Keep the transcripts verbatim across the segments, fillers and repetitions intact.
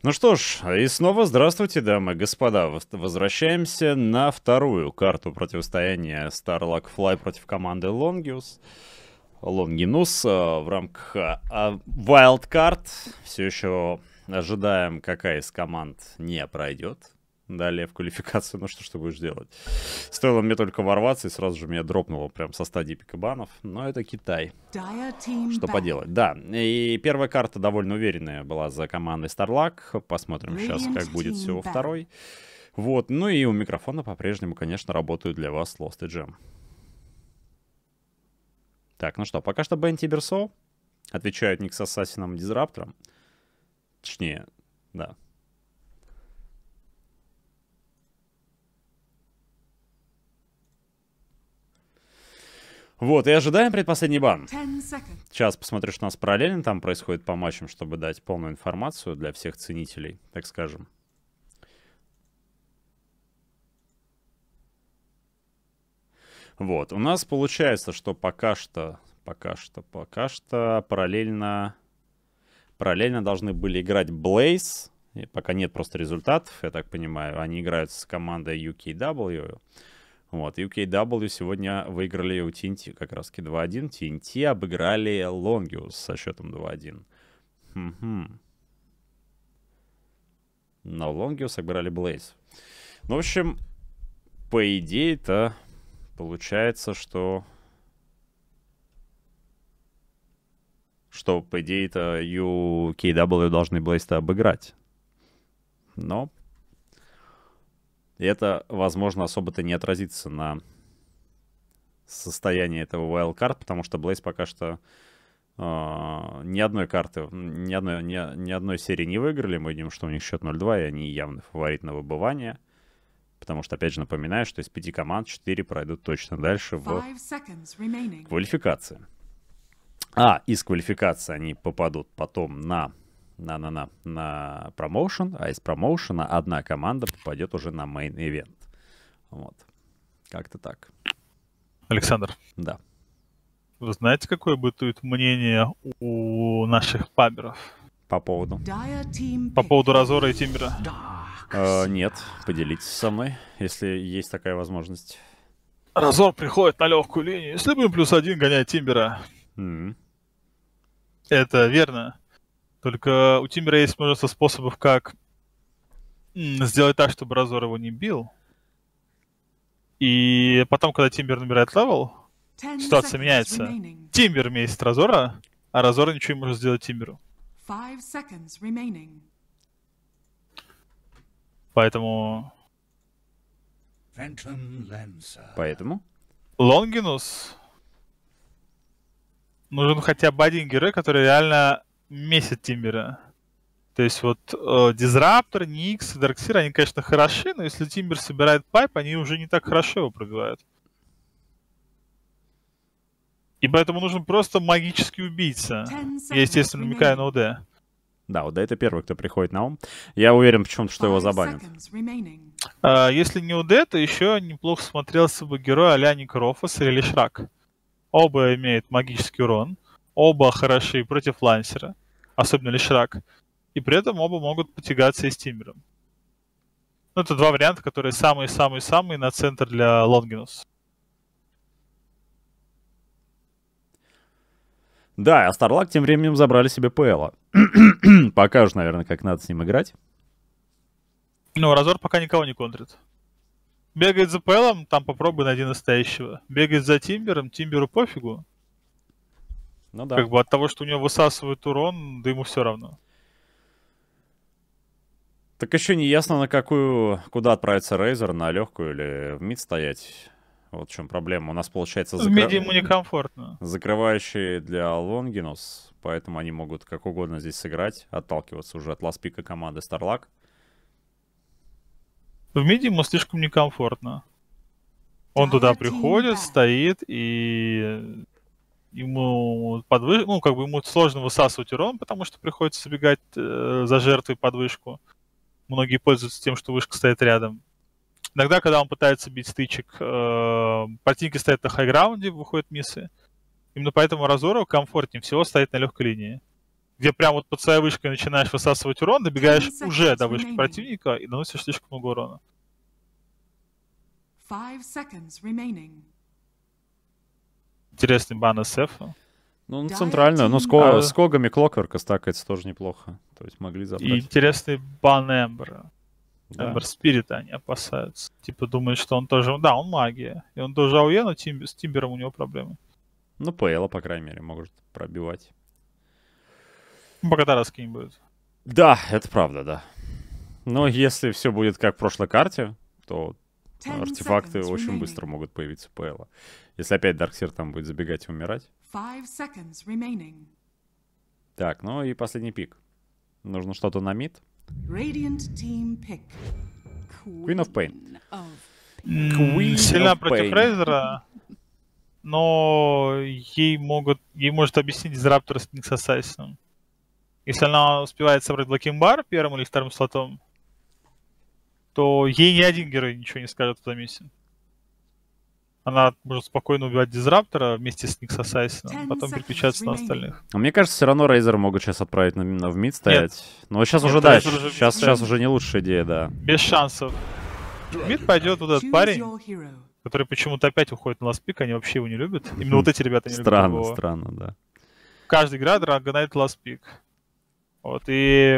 Ну что ж, и снова здравствуйте, дамы и господа. Возвращаемся на вторую карту противостояния Starlock Fly против команды Longinus. Longinus в рамках Wildcard. Все еще ожидаем, какая из команд не пройдет далее в квалификацию. Ну что ж ты будешь делать? Стоило мне только ворваться, и сразу же меня дропнуло прям со стадии пикабанов. Но это Китай. Что поделать? Да, и первая карта довольно уверенная была за командой Starlock. Посмотрим сейчас, как будет все во второй. Вот, ну и у микрофона по-прежнему, конечно, работают для вас Lost и Jam. Так, ну что, пока что Бен Тиберсо отвечает Никс Ассасином Дизраптором. Точнее, да. Вот, и ожидаем предпоследний бан. Сейчас посмотрю, что у нас параллельно там происходит по матчам, чтобы дать полную информацию для всех ценителей, так скажем. Вот, у нас получается, что пока что, пока что, пока что параллельно, параллельно должны были играть Blaze. И пока нет просто результатов, я так понимаю. Они играют с командой ю кей дабл ю. Вот, ю кей дабл ю сегодня выиграли у ти эн ти как раз-таки два один. ти эн ти обыграли Longinus со счетом два один. Угу. Но Longinus обыграли Blaze. Ну, в общем, по идее-то получается, что... Что, по идее-то, ю кей дабл ю должны Blaze-то обыграть. Но... И это, возможно, особо-то не отразится на состоянии этого wildcard, потому что Blaze пока что э, ни одной карты, ни одной, ни, ни одной серии не выиграли. Мы видим, что у них счет ноль два, и они явно фаворит на выбывание. Потому что, опять же, напоминаю, что из пяти команд четыре пройдут точно дальше в квалификации. А из квалификации они попадут потом на... На-на-на, на промоушен, а из промоушена одна команда попадет уже на мейн-ивент. Вот. Как-то так. Александр. Да. Вы знаете, какое будет мнение у наших паберов? По поводу? По поводу Разора и Тимбера? Э, нет, поделитесь со мной, если есть такая возможность. Разор приходит на легкую линию. Если будем плюс один гонять Тимбера. Mm-hmm. Это верно. Только у Тимбера есть множество способов, как сделать так, чтобы Разор его не бил. И потом, когда Тимбер набирает левел, ситуация меняется. Тимбер месяц Разора, а Разор ничего не может сделать Тимберу. Поэтому... Поэтому? Longinus нужен хотя бы один герой, который реально... месяц Тимбера. То есть вот э, Дизраптор, Никс, Дарксир, они, конечно, хороши, но если Тимбер собирает пайп, они уже не так хорошо его пробивают. И поэтому нужен просто магический убийца. Я, естественно, намекаю на ОД. Да, ОД это первый, кто приходит на ум. Я уверен почему-то, что его забанят. А, если не ОД, то еще неплохо смотрелся бы герой а-ля Некрофос или Лишрак. Оба имеют магический урон. Оба хороши против лансера, особенно Лишрак. И при этом оба могут потягаться и с Тимбером. Ну, это два варианта, которые самые-самые-самые на центр для Longinus. Да, а Starlock тем временем забрали себе ПЛа. Покажут, наверное, как надо с ним играть. Ну, Разор пока никого не контрит. Бегает за ПЛом, там попробуй найди настоящего. Бегает за Тимбером, Тимберу пофигу. Ну да. Как бы от того, что у него высасывает урон, да ему все равно. Так еще не ясно, на какую, куда отправится Рейзер, на легкую или в мид стоять. Вот в чем проблема. У нас получается... Закры... В миде ему некомфортно. Закрывающие для Longinus, поэтому они могут как угодно здесь сыграть, отталкиваться уже от ласпика команды Starlock. В миде ему слишком некомфортно. Он туда приходит, стоит и... Ему подвыш... ну, как бы ему сложно высасывать урон, потому что приходится бегать э, за жертвой под вышку. Многие пользуются тем, что вышка стоит рядом. Иногда, когда он пытается бить стычек, э, противники стоят на хайграунде, выходят миссы. Именно поэтому Разору комфортнее всего стоять на легкой линии. где прям вот под своей вышкой начинаешь высасывать урон, добегаешь уже до вышки противника и наносишь слишком много урона. Интересный бан эс эф. Ну, на центральную, ну, с, ко- а... с когами Клокверка стакается тоже неплохо. То есть могли забрать. И интересный бан Эмбера. Да. Эмбер Спирита они опасаются. Типа думают, что он тоже... Да, он магия. И он тоже АОЕ, но тим... с Тимбером у него проблемы. Ну, ПЛ, по крайней мере, может пробивать. Пока Тараски не будет. Да, это правда, да. Но если все будет как в прошлой карте, то артефакты очень быстро могут появиться в ПЛ. Если опять Дарксир там будет забегать и умирать. Так, ну и последний пик. Нужно что-то на мид. Queen of Pain. Queen Сильна of против Рейзера, но ей могут, ей может объяснить Дизраптор с Никс Ассасином. Если она успевает собрать Блокинг Бар первым или вторым слотом, то ей ни один герой ничего не скажет в этом миссии. Она может спокойно убивать Дизраптора вместе с Никс Ассасином, потом переключаться на остальных. А мне кажется, все равно Рейзера могут сейчас отправить на, на в мид стоять. Нет. Но сейчас Нет, уже дальше. Уже сейчас, сейчас уже не лучшая идея, да. Без шансов. В мид пойдет вот этот парень, который почему-то опять уходит на ласпик, они вообще его не любят. Именно вот эти ребята не странно, любят его. Странно, странно, да. Каждый игра драгонайт ласпик. Вот, и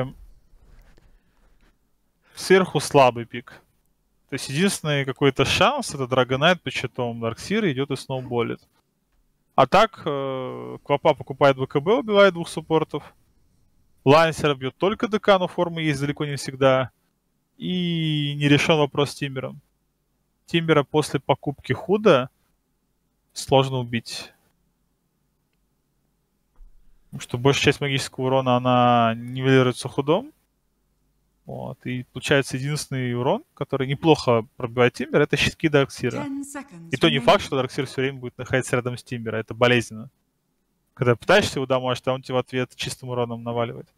сверху слабый пик. То есть единственный какой-то шанс — это Драгонайт по щитом Дарксира идет и сноуболит. А так, э, Квапа покупает ВКБ, убивает двух суппортов. Лансер бьет только ДК, но формы есть далеко не всегда. И не решен вопрос с Тимбером. Тимбера после покупки Худа сложно убить. Потому что большая часть магического урона, она нивелируется Худом. Вот, и получается единственный урон, который неплохо пробивает Тимбер, это щитки Дарксира. И то не факт, что Дарксир все время будет находиться рядом с Тимбера, это болезненно. Когда пытаешься его дамажить, а он тебе в ответ чистым уроном наваливает.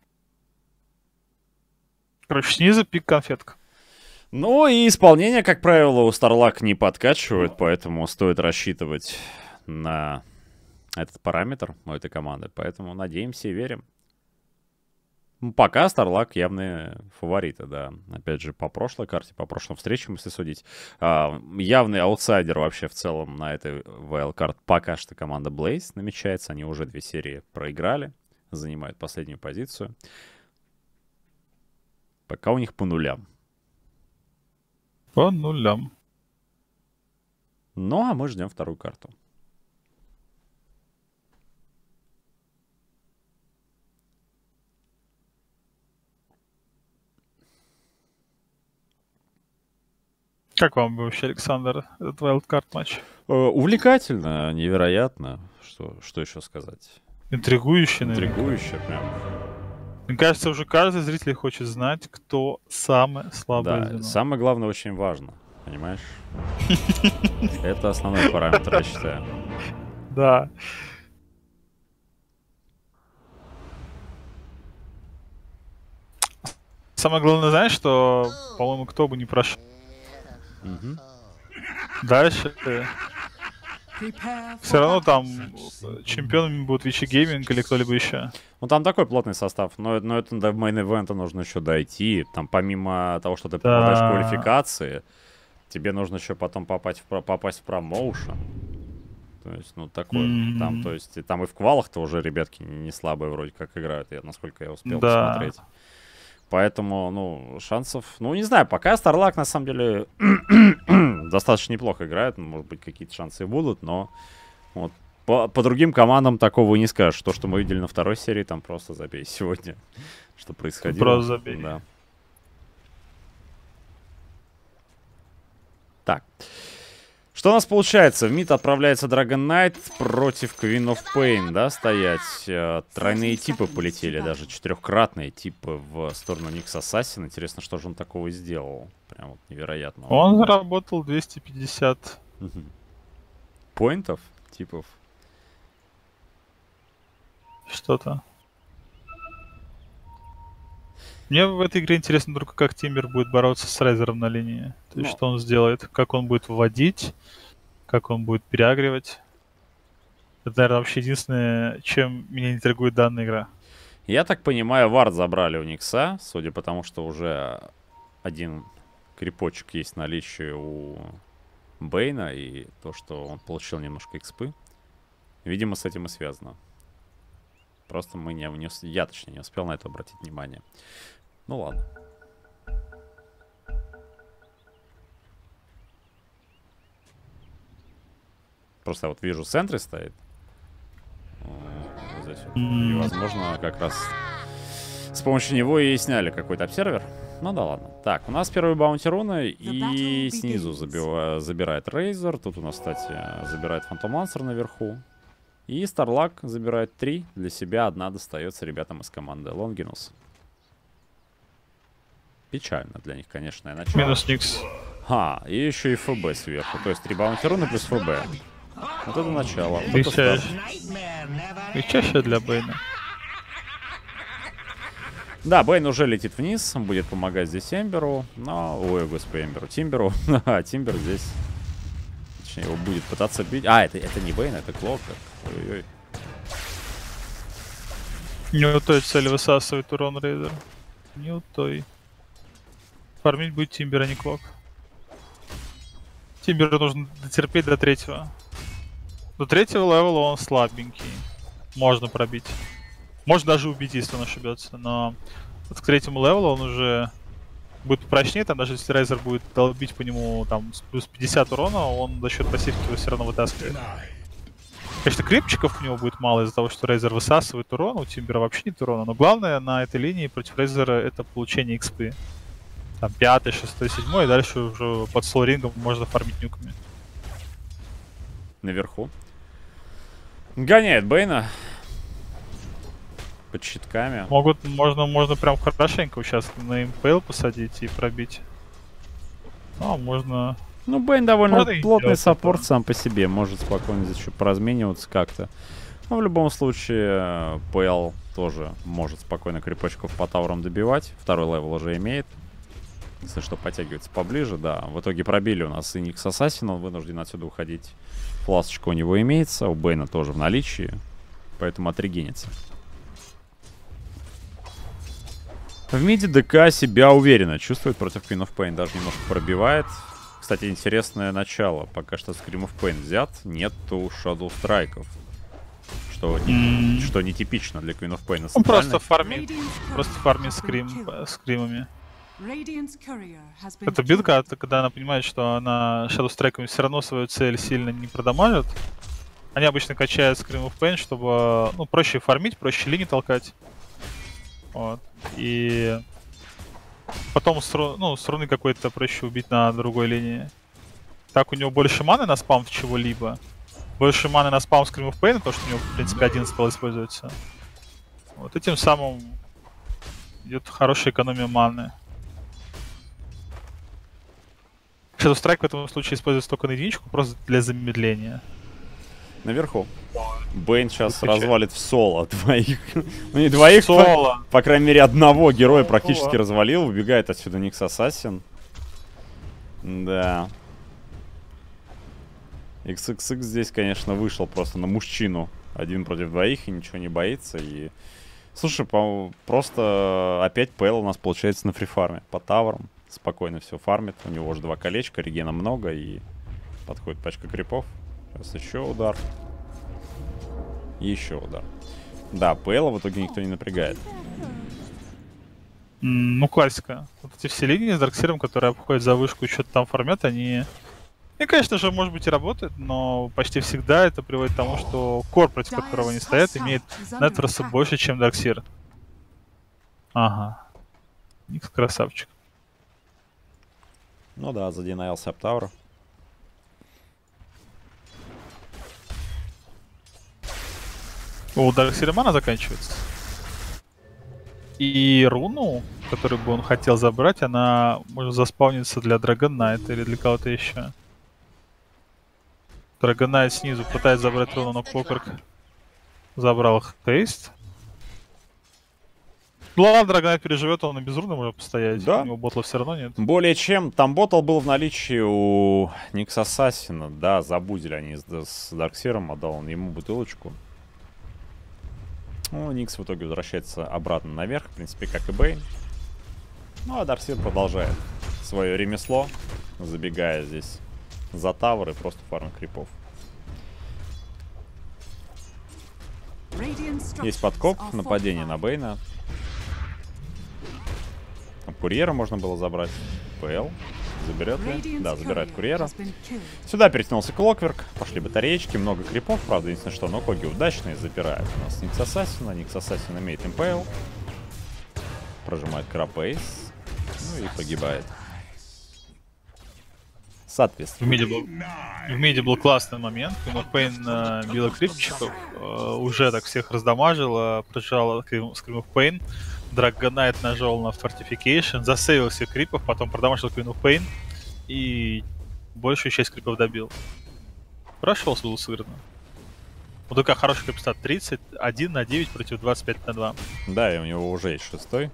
Короче, снизу пик конфетка. Ну и исполнение, как правило, у Старлак не подкачивает, поэтому стоит рассчитывать на этот параметр у этой команды. Поэтому надеемся и верим. Пока Старлак явные фавориты, да. Опять же, по прошлой карте, по прошлым встречам, если судить. А, явный аутсайдер вообще в целом на этой вайлдкарт пока что команда Blaze намечается. Они уже две серии проиграли, занимают последнюю позицию. Пока у них по нулям. По нулям. Ну, а мы ждем вторую карту. Как вам вообще, Александр, этот wildcard матч? Увлекательно, невероятно. Что, что еще сказать? Интригующе, наверное. Интригующе, прям. Мне кажется, уже каждый зритель хочет знать, кто самое слабое да, звено. Самое главное очень важно, понимаешь? Это основной параметр, я считаю. Да. Самое главное, знаешь, что, по-моему, кто бы не прошел. Угу. Дальше все равно там чемпионами будут Вичи Гейминг или кто-либо еще. Ну там такой плотный состав, но, но это до мейн-ивента нужно еще дойти. Там помимо того, что ты попадаешь да. в квалификации, тебе нужно еще потом попасть в, попасть в промоушен. То есть, ну такой, mm-hmm. там, то есть, там и в квалах-то уже ребятки не слабые вроде как играют, я, насколько я успел да. посмотреть. Поэтому, ну, шансов... Ну, не знаю, пока Старлак, на самом деле, достаточно неплохо играет. Может быть, какие-то шансы и будут, но вот по, по другим командам такого и не скажешь. То, что мы видели на второй серии, там просто забей сегодня, что происходило. Просто забей. Да. Так. Что у нас получается? В мид отправляется Dragon Knight против Queen of Pain, да, стоять. Тройные типы полетели, даже четырехкратные типы в сторону Никс Ассасин. Интересно, что же он такого сделал. Прям вот невероятно. Он заработал двести пятьдесят. Поинтов? Типов? Что-то. Мне в этой игре интересно только, как Тимбер будет бороться с Райзером на линии. То есть, ну. что он сделает, как он будет вводить, как он будет переагривать. Это, наверное, вообще единственное, чем меня интригует данная игра. Я так понимаю, вард забрали у Никса, судя по тому, что уже один крипочек есть в наличии у Бейна, и то, что он получил немножко экспы. Видимо, с этим и связано. Просто мы не, не я, точнее, не успел на это обратить внимание. Ну ладно. Просто я вот вижу, в центре стоит. Вот здесь вот. И, возможно, как раз с помощью него и сняли какой-то обсервер. Ну да ладно. Так, у нас первый баунти руна, и снизу забива, забирает Рейзер. Тут у нас, кстати, забирает Фантом Лансер наверху. И Старлак забирает три. Для себя одна достается ребятам из команды Лонгинус. Печально для них, конечно, начало. Минус Никс. А, и еще и ФБ сверху. То есть три баунти руны плюс ФБ. Вот это начало. Вот это И чаще для Бейна. Да, Бейн уже летит вниз, будет помогать здесь Эмберу, но... Ой, господи, Эмберу, Тимберу. А, Тимбер здесь... Точнее, его будет пытаться бить... А, это, это не Бейн, это Клок. Ой-ой-ой. Не у той цели высасывает урон Рейдер. Не у той. Фармить будет Тимбер, а не Клок. Тимберу нужно дотерпеть до третьего. До третьего левела он слабенький. Можно пробить. Можно даже убить, если он ошибется. Но вот к третьему левелу он уже будет прочнее. Там даже если Рейзер будет долбить по нему там с плюс пятьдесят урона, он за счет пассивки его все равно вытаскивает. Конечно, крипчиков у него будет мало из-за того, что Рейзер высасывает урон. У Тимбера вообще нет урона. Но главное на этой линии против Рейзера это получение экспы. Там пятый, шестой, седьмой, и дальше уже под слоу-рингом можно фармить нюками. Наверху. Гоняет Бейна. Под щитками. Могут, можно, можно прям хорошенько сейчас на импейл посадить и пробить. Ну, а можно... Ну, Бейн довольно можно плотный саппорт это. сам по себе. Может спокойно здесь еще поразмениваться как-то. Но в любом случае, ПЛ тоже может спокойно крипочков по таурам добивать. Второй левел уже имеет. Если что, подтягивается поближе, да. В итоге пробили у нас и Никс Ассасин, он вынужден отсюда уходить. Фласочка у него имеется, у Бейна тоже в наличии. Поэтому отрегенится. В миде ДК себя уверенно чувствует против Queen of Pain. Даже немножко пробивает. Кстати, интересное начало. Пока что Scream of Pain взят. Нету Shadow Strike'ов. Что, не, mm. что нетипично для Queen of Pain. Он просто фармит. Просто фармит скрим, скримами. Это билка, когда она понимает, что она Shadow Strike'ами все равно свою цель сильно не продамажит. Они обычно качают Scream of Pain, чтобы ну, проще фармить, проще линии толкать. Вот. И потом с, ру... ну, с руны какой-то проще убить на другой линии. Так у него больше маны на спам чего-либо. Больше маны на спам Scream of Pain, потому что у него, в принципе, один спел используется. Вот этим самым идет хорошая экономия маны. Shadow Strike в этом случае используется только на единичку, просто для замедления. Наверху. Бейн сейчас развалит в соло двоих. Ну не двоих, соло. По, по крайней мере одного героя практически развалил. Убегает отсюда Никс Ассасин. Да. икс икс икс здесь, конечно, вышел просто на мужчину. Один против двоих и ничего не боится. И... Слушай, по просто опять ПЛ у нас получается на фрифарме. По таверам. Спокойно все фармит. У него уже два колечка, регена много. И подходит пачка крипов. Сейчас еще удар. Еще удар. Да, ПЛ в итоге никто не напрягает. Mm, ну, классика. Вот эти все линии с Дарксиром, которые обходят за вышку и что-то там фармят, они... И, конечно же, может быть и работают, но почти всегда это приводит к тому, что кор, против которого они стоят, имеет нетворса больше, чем Дарксир. Ага. Никс красавчик. Ну да, задинаился Аптаура. У Дарксира мана заканчивается. И руну, которую бы он хотел забрать, она может заспавниться для Dragon Knight или для кого-то еще. Dragon Knight снизу пытается забрать руну, но Клокверк забрал Хейст. Ну ладно, Dragon Knight переживет, он и без руны может постоять. Да. У него ботла все равно нет. Более чем. Там ботл был в наличии у Никс Ассасина. Да, забудили они с, с Дарксиром, отдал он ему бутылочку. Ну, Никс в итоге возвращается обратно наверх, в принципе, как и Бейн. Ну, а Дарксир продолжает свое ремесло, забегая здесь за тавер и просто фарм крипов. Есть подкоп, нападение на Бейна. Курьера можно было забрать. ПЛ. Заберет ли? Да, забирает курьера. Сюда перетянулся Клокверк. Пошли батареечки, много крипов. Правда, единственное, что но коги удачные запирают. У нас Никс Ассасина. Никс Ассасин имеет импейл. Прожимает крапейс. Ну и погибает. Соответственно. В миде был, в миде был классный момент. Queen of Pain uh, била крипчиков. Uh, уже так всех раздамажила. Прожала Scream of Pain. Драгонайт нажал на Fortification, засейвил всех крипов, потом продамажил Queen of Pain и большую часть крипов добил. Хорошо было сыграно. У ДК хороший крипстат, тридцать один на девять против двадцать пять на два. Да, и у него уже есть шестой.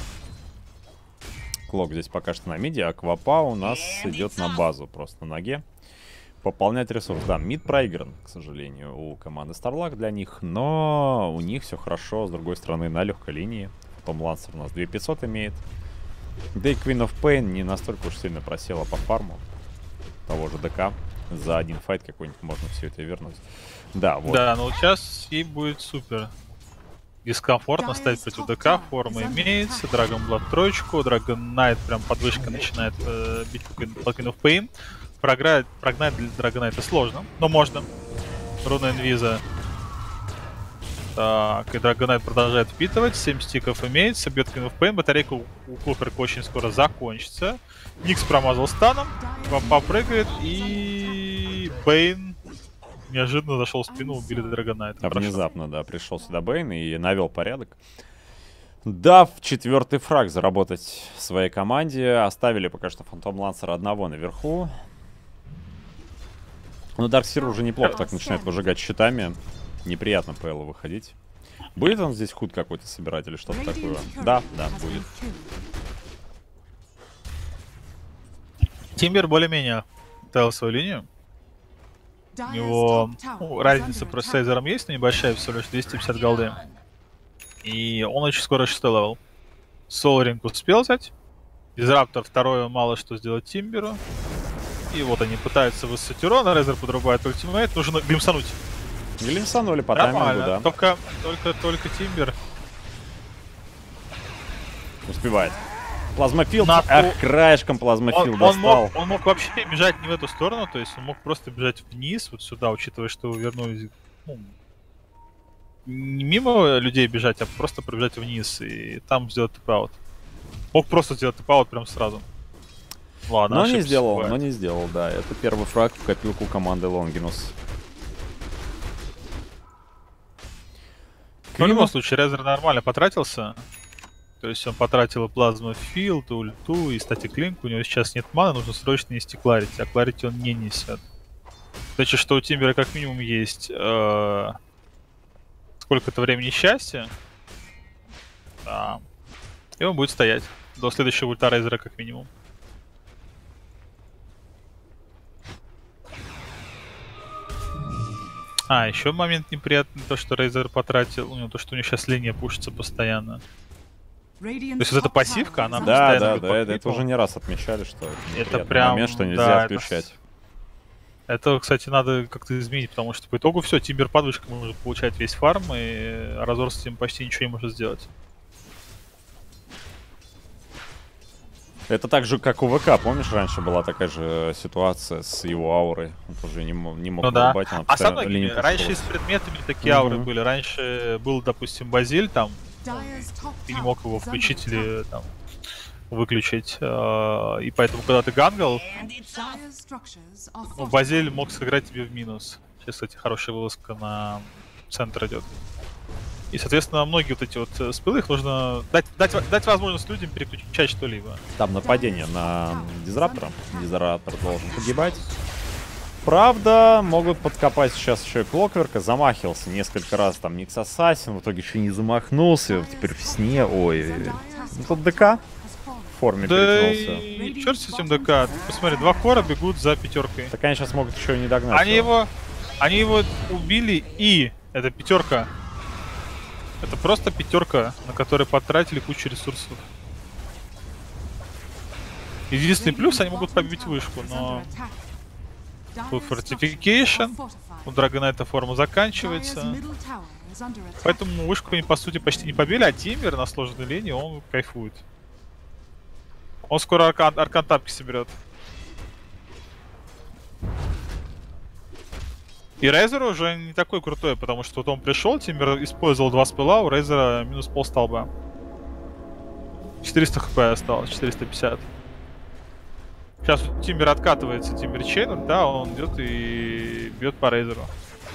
Клок здесь пока что на миде, а Квапа у нас идет на базу, просто на ноге. Пополнять ресурс. Да, мид проигран, к сожалению, у команды StarLak для них, но у них все хорошо, с другой стороны, на легкой линии. Том Лансер у нас две тысячи пятьсот имеет. Да и Queen of Pain не настолько уж сильно просела по фарму того же ДК. За один файт какой-нибудь можно все это вернуть. Да, вот. Да, но сейчас ей будет супер дискомфортно ставить против ДК. Форма имеется, Dragon Blood троечку, Dragon Knight прям подвышка начинает э, бить по Queen of Pain. Прогнать, прогнать для Dragon Knight сложно, но можно. Руна Инвиза. Так, и Dragon Knight продолжает впитывать, семь стиков имеется, бьет Queen of Pain, батарейка у, у Клокверка очень скоро закончится. Никс промазал станом, попрыгает, и Бейн неожиданно зашел в спину, убили Dragon Knight. А внезапно, да, пришел сюда Бейн и навел порядок. Дав четвертый фраг заработать своей команде, оставили пока что Фантом Лансера одного наверху. Но Дарксир уже неплохо так начинает выжигать щитами. Неприятно ПЛу выходить. Будет он здесь худ какой-то собирать или что-то такое? Да, да, будет. Тимбер более-менее ставил свою линию. У него ну, разница просто с Сейзером есть, но небольшая, всего лишь двести пятьдесят голды. И он очень скоро шестой левел. Соларинг успел взять. Дизраптор второе мало что сделать Тимберу. И вот они пытаются высосать урона, Рейзер подрубает ультимейт, нужно глимсануть. Глимсанули по таймингу, да. Только, только, только Тимбер. Успевает. Плазмофилд, На ах, краешком плазмофилд он, достал. Он мог, он мог вообще бежать не в эту сторону, то есть он мог просто бежать вниз, вот сюда, учитывая, что вернулись, ну, не мимо людей бежать, а просто пробежать вниз и там сделать тэп-аут. Мог просто сделать тэп-аут прям сразу. Ладно, но не сделал, бывает. но не сделал, да. Это первый фраг в копилку команды Лонгинус. В любом случае, Резер нормально потратился. То есть он потратил плазму филд, ульту и статик линк. У него сейчас нет маны, нужно срочно нести кларити. А кларити он не несет. Значит, что у Тимбера как минимум есть э, сколько-то времени счастья. Да. И он будет стоять до следующего ульта Резера как минимум. А, еще момент неприятный, то, что Рейзер потратил, у него то, что у него сейчас линия пушится постоянно. То есть вот эта пассивка, она да, постоянно... Да, да, это, это уже не раз отмечали, что это, это прям момент, что нельзя да, отключать. Это, это, кстати, надо как-то изменить, потому что по итогу все, Тимбер подвышка может получать весь фарм, и Разор с этим почти ничего не может сделать. Это так же, как у ВК, помнишь, раньше была такая же ситуация с его аурой. Он тоже не мог, не мог ну, да. вырубать, она а со многими, раньше с предметами такие ауры были. Раньше был, допустим, Базиль, там, ну, ты не мог его включить или там выключить. Э, и поэтому, когда ты гангал, ну, Базиль мог сыграть тебе в минус. Сейчас, кстати, хорошая вылазка на центр идет. И, соответственно, многие вот эти вот спилы, их нужно дать, дать, дать возможность людям переключать что-либо. Там нападение на Дизраптора. Дизраптор должен погибать. Правда, могут подкопать сейчас еще и Клокверка. Замахивался несколько раз там Никс Ассасин. В итоге еще не замахнулся. Теперь в сне. Ой. Ну тут ДК в форме да перетянулся. И черт с этим ДК. Посмотри, два кора бегут за пятеркой. Так они сейчас могут еще и не догнать. Они его, они его убили, и эта пятерка Это просто пятерка, на которой потратили кучу ресурсов. Единственный плюс, они могут побить вышку, но тут фортификейшн, у Драгонайта форма заканчивается. Поэтому вышку они по сути почти не побили, а Тимбер на сложной линии он кайфует. Он скоро аркан, аркан тапки соберет. И Рейзер уже не такой крутой, потому что вот он пришел, Тимбер использовал два спила, у Рейзера минус пол столба. четыреста хп осталось, четыреста пятьдесят. Сейчас Тимбер откатывается, Тимбер Чейнер, да, он идет и бьет по Рейзеру.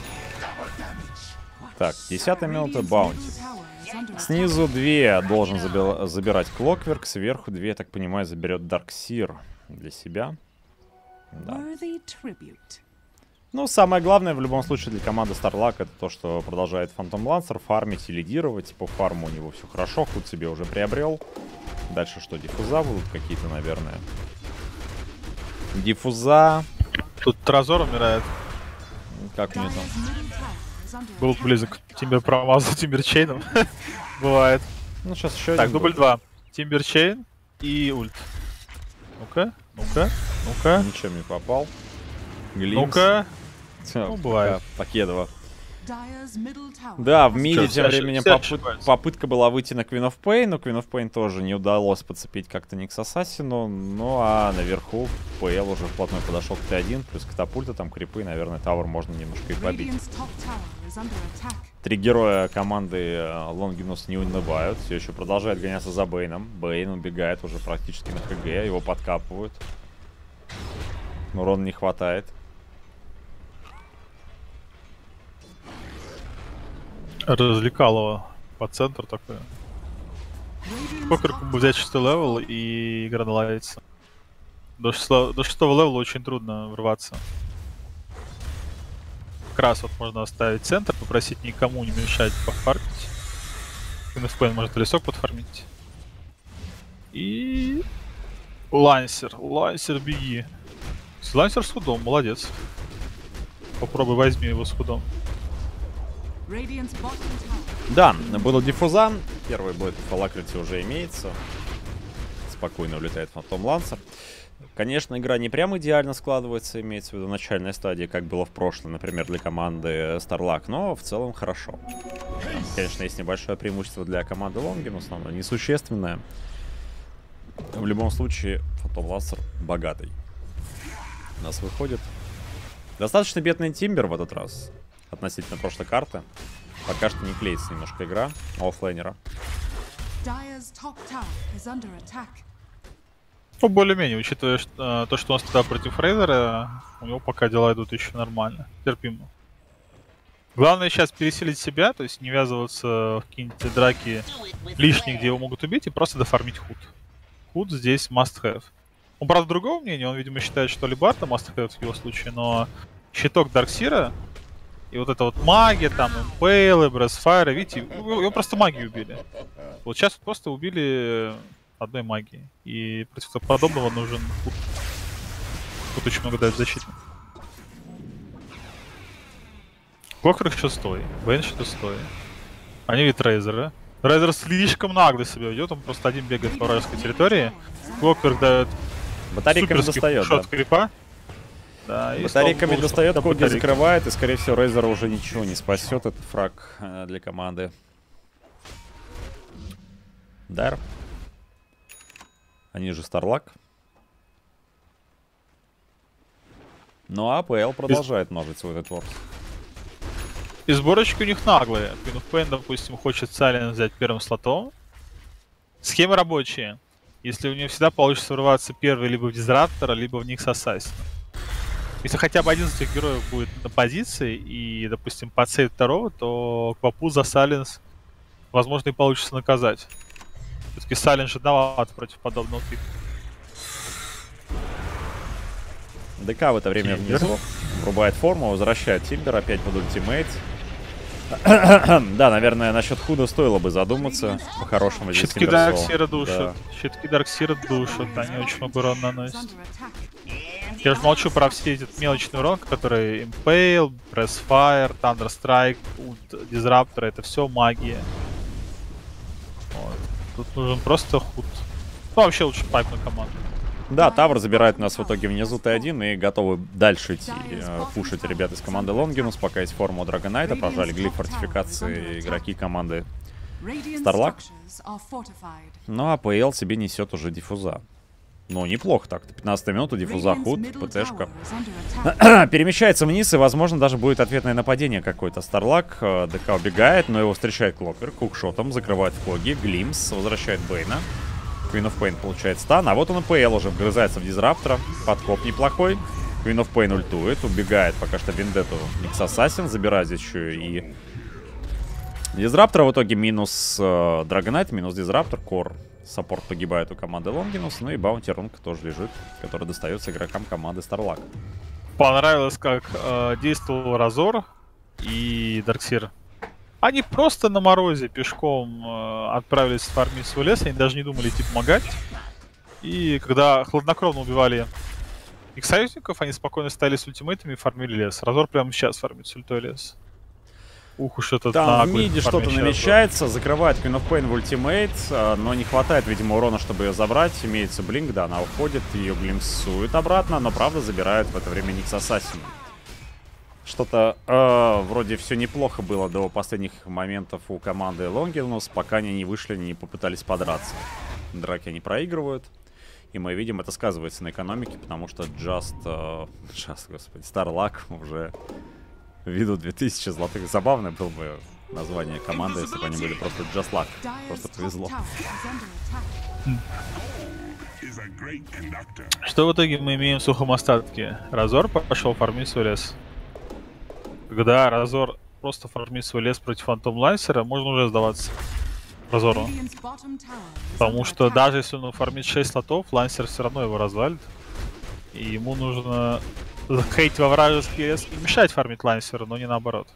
Так, десятая минута, баунти. Снизу две должен заби забирать Клокверк, сверху две, я так понимаю, заберет Дарксир для себя. Да. Ну, самое главное в любом случае для команды StarLuck это то, что продолжает Phantom Lancer фармить и лидировать. По фарму у него все хорошо, Худ себе уже приобрел. Дальше что, диффуза будут какие-то, наверное? Диффуза. Тут Тразор умирает. Как у него там? Был близок. Тимбер промазал Тимберчейном. Бывает. Ну, сейчас еще Так, один дубль будет. два. Тимберчейн и ульт. Ну-ка, ну-ка, ну-ка. Ничем не попал. Глимс. Ну-ка. Всё, Ну, бывает. пока Покедова. Да, в миде Чё, тем все временем ошиб- все попыт- ошибаются. попытка была выйти на Queen of Pain, но Queen of Pain тоже не удалось подцепить как-то Никс Ассасину. Ну а наверху ПЛ уже вплотную подошел к Т один, плюс катапульта, там крипы, наверное, Тавр можно немножко и побить. Три героя команды Лонгинус не унывают, все еще продолжает гоняться за Бейном. Бейн убегает уже практически на ХГ, его подкапывают. Но урона не хватает. Развлекалово по центру такое. Покерку взять шестой левел и игра наладится. До шестого, до шестого левела очень трудно врываться. Как раз вот можно оставить центр, попросить никому не мешать пофармить. Queen может лесок подфармить. И... Лансер. Лансер, беги. Лансер с худом, молодец. Попробуй возьми его с худом. Да, было диффуза. Первый бой по Alacrity уже имеется. Спокойно улетает Phantom Lancer. Конечно, игра не прям идеально складывается, имеется в виду начальная стадия, как было в прошлом, например, для команды StarLuck, но в целом хорошо. Там, конечно, есть небольшое преимущество для команды Longin, но несущественное. В любом случае, Phantom Lancer богатый. У нас выходит достаточно бедный Тимбер в этот раз. Относительно прошлой карты. Пока что не клеится немножко игра оффлейнера. Ну, более-менее, учитывая что, то, что он стал против Рейзера, у него пока дела идут еще нормально, терпимо. Главное сейчас пересилить себя, то есть не ввязываться в какие-нибудь драки лишние, где его могут убить, и просто дофармить худ. Худ здесь must have. Он, правда, другого мнения, он, видимо, считает, что Алибарда must have в его случае, но щиток Дарксира и вот эта вот магия, там, импейлы, Бресфайры, видите, его просто магию убили. Вот сейчас просто убили одной магией. И против подобного нужен худ. Тут очень много дает защиты. Клокверк шестой, Бейн шестой. Они видят Рейзера. Рейзер слишком нагло себя ведет, он просто один бегает по вражеской территории. Клокверк дает Батарейками суперский достает, шот да. крипа. Да, и Батарейками слава богу, достает, что Коди батарейка. закрывает, и, скорее всего, Рейзера уже ничего не спасет. Это фраг э, для команды. Дар. Они же StarLuck. Ну а АПЛ продолжает множить свой ретворс. И сборочки у них наглые. Queen of Pain, допустим, хочет Silence взять первым слотом. Схемы рабочие. Если у нее всегда получится врываться первый либо в Дизраптора, либо в Никс Ассасина. Если хотя бы один из этих героев будет на позиции и, допустим, подсейвит второго, то Квапу за Silence, возможно, и получится наказать. Все-таки Silence жадноват против подобного пика. ДК в это время Тимбер. внизу врубает форму, возвращает Тимбер опять под ультимейт. Да, наверное, насчет Худа стоило бы задуматься. По-хорошему здесь Щитки Тимберсол. Дарксира душат. Да. Щитки Дарксира душат. Они очень много урона наносят. Я же молчу про все эти мелочные урон, которые Impale, Pressfire, Thunderstrike, Ult, Disruptor, это все магия. Тут нужен просто худ. Ну, вообще лучше пайп на команду. Да, Тавр забирает у нас в итоге внизу Т один и готовы дальше идти, э, пушить ребят из команды Лонгинус, пока есть форма у Драгонайта, прожали глиф фортификации игроки команды Старлак. Ну а ПЛ себе несет уже диффуза. Ну, неплохо так-то. пятнадцатая минута, диффуза, худ, ПТшка. Перемещается вниз, и, возможно, даже будет ответное нападение какое-то. Старлак, ДК убегает, но его встречает Клокер, кукшотом, закрывает фоги, Глимс, возвращает Бейна. Queen of Pain получает стан, а вот он и ПЛ уже вгрызается в Дизраптора. Подкоп неплохой. Queen of Pain ультует, убегает пока что Вендетту Никс Ассасин, забирает здесь еще и Дизраптора. В итоге минус э, Драгонайт, минус Дизраптор, Кор. Саппорт погибает у команды Лонгинус, ну и Баунти Рунка тоже лежит, который достается игрокам команды Старлак. Понравилось, как э, действовал Разор и Дарксир. Они просто на морозе пешком э, отправились фармить свой лес, они даже не думали идти помогать. И когда хладнокровно убивали их союзников, они спокойно стояли с ультимейтами и фармили лес. Разор прямо сейчас фармит с ультой лес. Ух уж этот там в миде что-то намечается, Разор. Закрывает Queen of Pain в ультимейт, но не хватает, видимо, урона, чтобы ее забрать. Имеется блинк, да, она уходит, ее глимсует обратно, но правда забирает в это время Никс Ассасин. Что-то э, вроде все неплохо было до последних моментов у команды Лонгинус, пока они не вышли, не попытались подраться. Драки они проигрывают. И мы видим, это сказывается на экономике, потому что Just... Э, Just, господи, Старлак уже ведут две тысячи золотых. Забавное было бы название команды, если бы они были просто Just Luck. Просто повезло. Что в итоге мы имеем в сухом остатке? Разор пошел фармить свой лес. Когда Разор просто фармит свой лес против Фантом Лансера, можно уже сдаваться Разору. Потому что даже если он фармит шесть слотов, Лансер все равно его развалит. И ему нужно захейтить во вражеский лес и мешать фармить Лансеру, но не наоборот.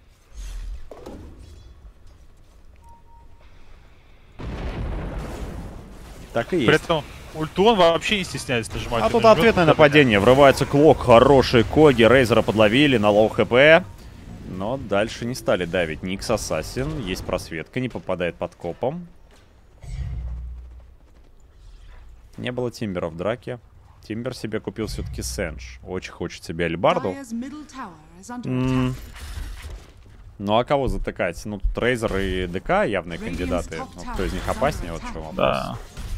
Так и есть. При этом ульту он вообще не стесняется нажимать. А тут ответное нападение. Врывается Клок, хороший Коги, Рейзера подловили на лоу хп. Но дальше не стали давить. Никс Ассасин, есть просветка, не попадает под копом. Не было Тимбера в драке. Тимбер себе купил все-таки Сэндж. Очень хочет себе Альбарду. Mm. Ну а кого затыкать? Ну тут Рейзер и ДК явные кандидаты. Ну, кто из них опаснее, вот в чем вопрос. Да.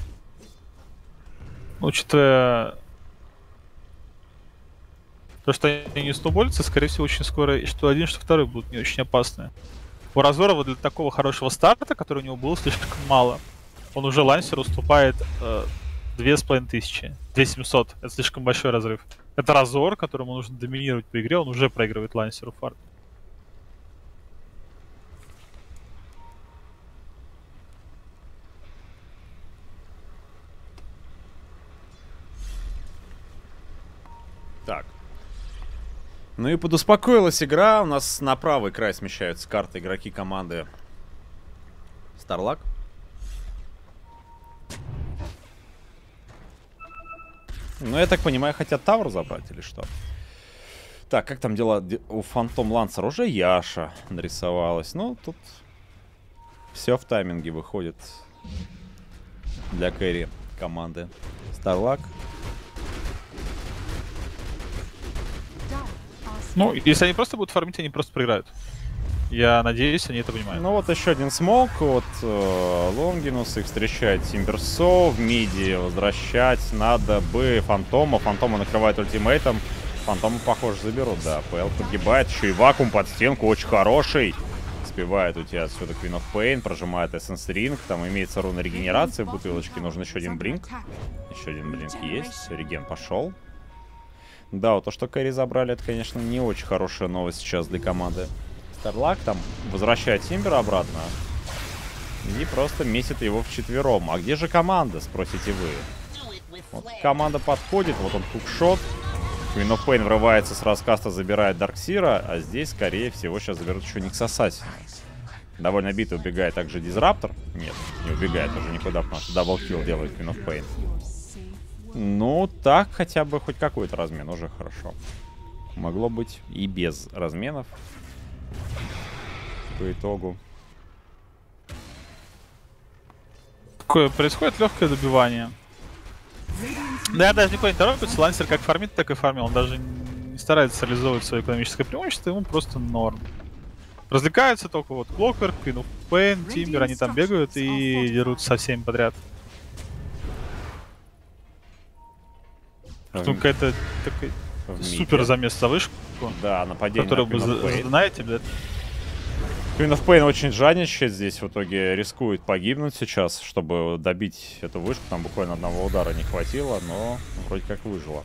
Учитывая то, что они не сноуболятся, скорее всего, очень скоро и что один, что второй будут не очень опасные. У Разорова для такого хорошего старта, который у него был, слишком мало. Он уже Лансеру уступает э, две с половиной тысячи. две тысячи семьсот. Это слишком большой разрыв. Это Разор, которому нужно доминировать по игре, он уже проигрывает Лансеру фарм. Так. Ну и подуспокоилась игра. У нас на правый край смещаются карты игроки команды Старлак. Ну, я так понимаю, хотят Тавр забрать или что? Так, как там дела у Фантом Лансера? Уже Яша нарисовалась. Ну, тут все в тайминге выходит для кэри команды Старлак. Ну, если они просто будут фармить, они просто проиграют. Я надеюсь, они это понимают. Ну вот еще один смок от э, Лонгинус. Их встречает Тимберсо. В миди возвращать надо бы Фантома. Фантома накрывает ультимейтом. Фантома, похоже, заберут, да. ПЛ погибает. Еще и вакуум под стенку. Очень хороший. Успевает уйти отсюда Queen of Pain. Прожимает Essence Ring. Там имеется руна регенерации в бутылочке. Нужен еще один блинк. Еще один блинк есть. Реген пошел. Да, вот то, что кэри забрали, это, конечно, не очень хорошая новость сейчас для команды. Старлак там возвращает Тимбера обратно. И просто месит его вчетвером. А где же команда, спросите вы? Вот команда подходит, вот он хукшот. Queen of Pain врывается с раскаста, забирает Дарксира. А здесь, скорее всего, сейчас заберут еще Никс Ассасина. Довольно битый убегает также Дизраптор. Нет, не убегает уже никуда, потому что даблкилл делает Queen of Pain. Ну, так хотя бы хоть какой-то размен, уже хорошо. Могло быть и без разменов. По итогу. Такое происходит легкое добивание. Да, я даже никуда не торопится. Лансер как фармит, так и фармил. Он даже не старается реализовывать свое экономическое преимущество, ему просто норм. Развлекаются только вот Clockwork, Queen of Pain, Тимбер, они там бегают и дерутся со всеми подряд. Тут какая-то такая супер замес за вышку. Да, нападение который вы знаете, блядь. Queen of Pain очень жадничает здесь, в итоге рискует погибнуть сейчас, чтобы добить эту вышку. Там буквально одного удара не хватило, но вроде как выжила.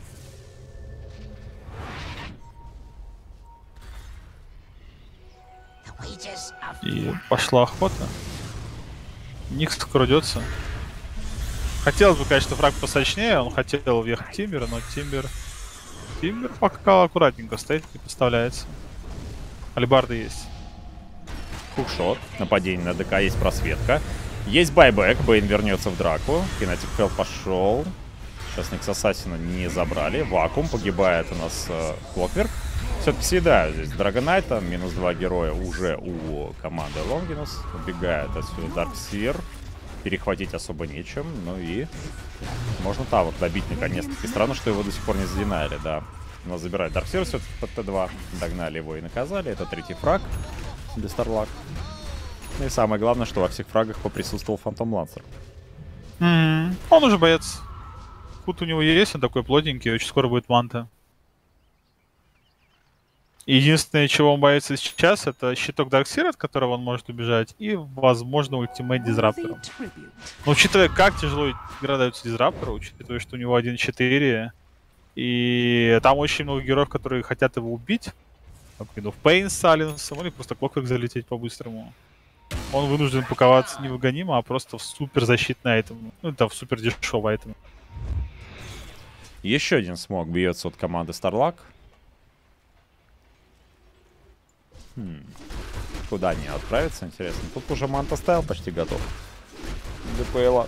И пошла охота. Никс крадется. Хотелось бы, конечно, фраг посочнее. Он хотел въехать Тимбера, но Тимбер... Тимбер пока аккуратненько стоит, не подставляется. Алибарда есть. Хукшот. Нападение на ДК, есть просветка. Есть байбек, Бейн вернется в драку. Кинетик Хелл пошел. Сейчас Никс Ассасина не забрали. Вакуум, погибает у нас э, Clockwork. Все-таки съедают здесь Драгонайта. Минус два героя уже у команды Лонгинус. Убегает отсюда Дарксир. Перехватить особо нечем. Ну и можно тавер добить наконец-таки. Странно, что его до сих пор не задинали, да. Но забирают Дарксир все-таки под Т два. Догнали его и наказали. Это третий фраг для Старлак. Ну и самое главное, что во всех фрагах поприсутствовал Фантом Лансер. Mm-hmm. Он уже боец. Тут у него есть, он такой плотненький, очень скоро будет манта. Единственное, чего он боится сейчас, это щиток Дарксира, от которого он может убежать, и, возможно, ультимейт Дизраптора. Но учитывая, как тяжело игра дается Дизраптору, учитывая, что у него один четыре, и там очень много героев, которые хотят его убить, в Pain с Саленсом, или просто Clockwork залететь по-быстрому. Он вынужден паковаться невыгонимо, а просто в супер защитный айтем. Ну, это в супер дешевый айтем. Еще один смог бьется от команды Старлак. Хм. Куда они отправятся, интересно. Тут уже Манта Стайл почти готов. ДПЛ.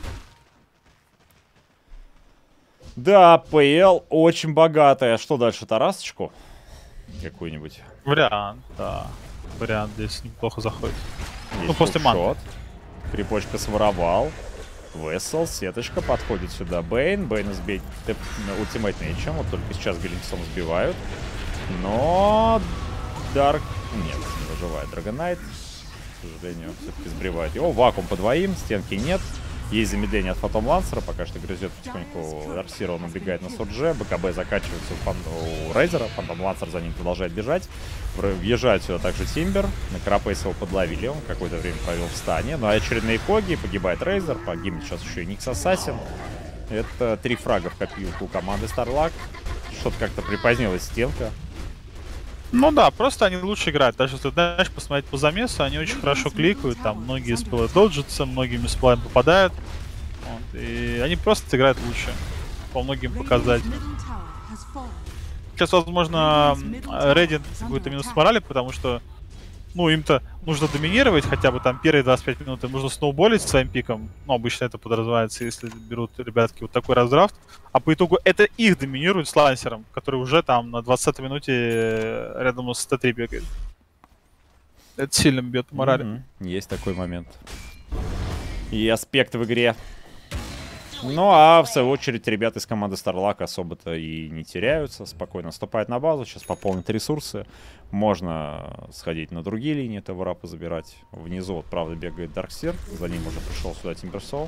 Да, ПЛ очень богатая. Что дальше, Тарасочку? Какую-нибудь? Вариант, да. Вариант здесь неплохо заходит. Есть ну, после манты. Крипочка своровал. Вессел, сеточка, подходит сюда Бейн. Бейн сбить ультимейт нечем. Вот только сейчас Галинксом сбивают. Но... Дарк... Нет, не выживает Драгонайт. К сожалению, все-таки сбривает его. Вакуум по двоим, стенки нет. Есть замедление от Фантом Лансера. Пока что грызет потихоньку Дарксира, он убегает на Сурдже. БКБ закачивается у, фан... у Рейзера. Фантом Лансер за ним продолжает бежать. Въезжает сюда также Тимбер. На Карапейса его подловили. Он какое-то время провел в стане. Ну а очередные коги. Погибает Рейзер. Погибнет сейчас еще и Никс Ассасин. Это три фрага в копилку у команды Старлак. Что-то как-то припозднилась стенка. Ну да, просто они лучше играют. Даже если ты знаешь, посмотреть по замесу, они очень хорошо кликают. Там многие спелы доджатся, многими сплаем попадают. Вот, и они просто играют лучше. По многим показателям. Сейчас, возможно, Рейдинг будет минус морали, потому что ну, им-то нужно доминировать хотя бы там первые двадцать пять минут, им нужно сноуболить своим пиком. Ну, обычно это подразумевается, если берут ребятки вот такой раздрафт. А по итогу это их доминирует с Лансером, который уже там на двадцатой минуте рядом с Т три бегает. Это сильно бьет по морали. Mm-hmm. Есть такой момент. И аспект в игре. Ну, а в свою очередь ребята из команды Старлак особо-то и не теряются. Спокойно вступают на базу, сейчас пополнят ресурсы. Можно сходить на другие линии, тавера позабирать. Внизу, вот, правда, бегает Дарксир. За ним уже пришел сюда Тимберсол.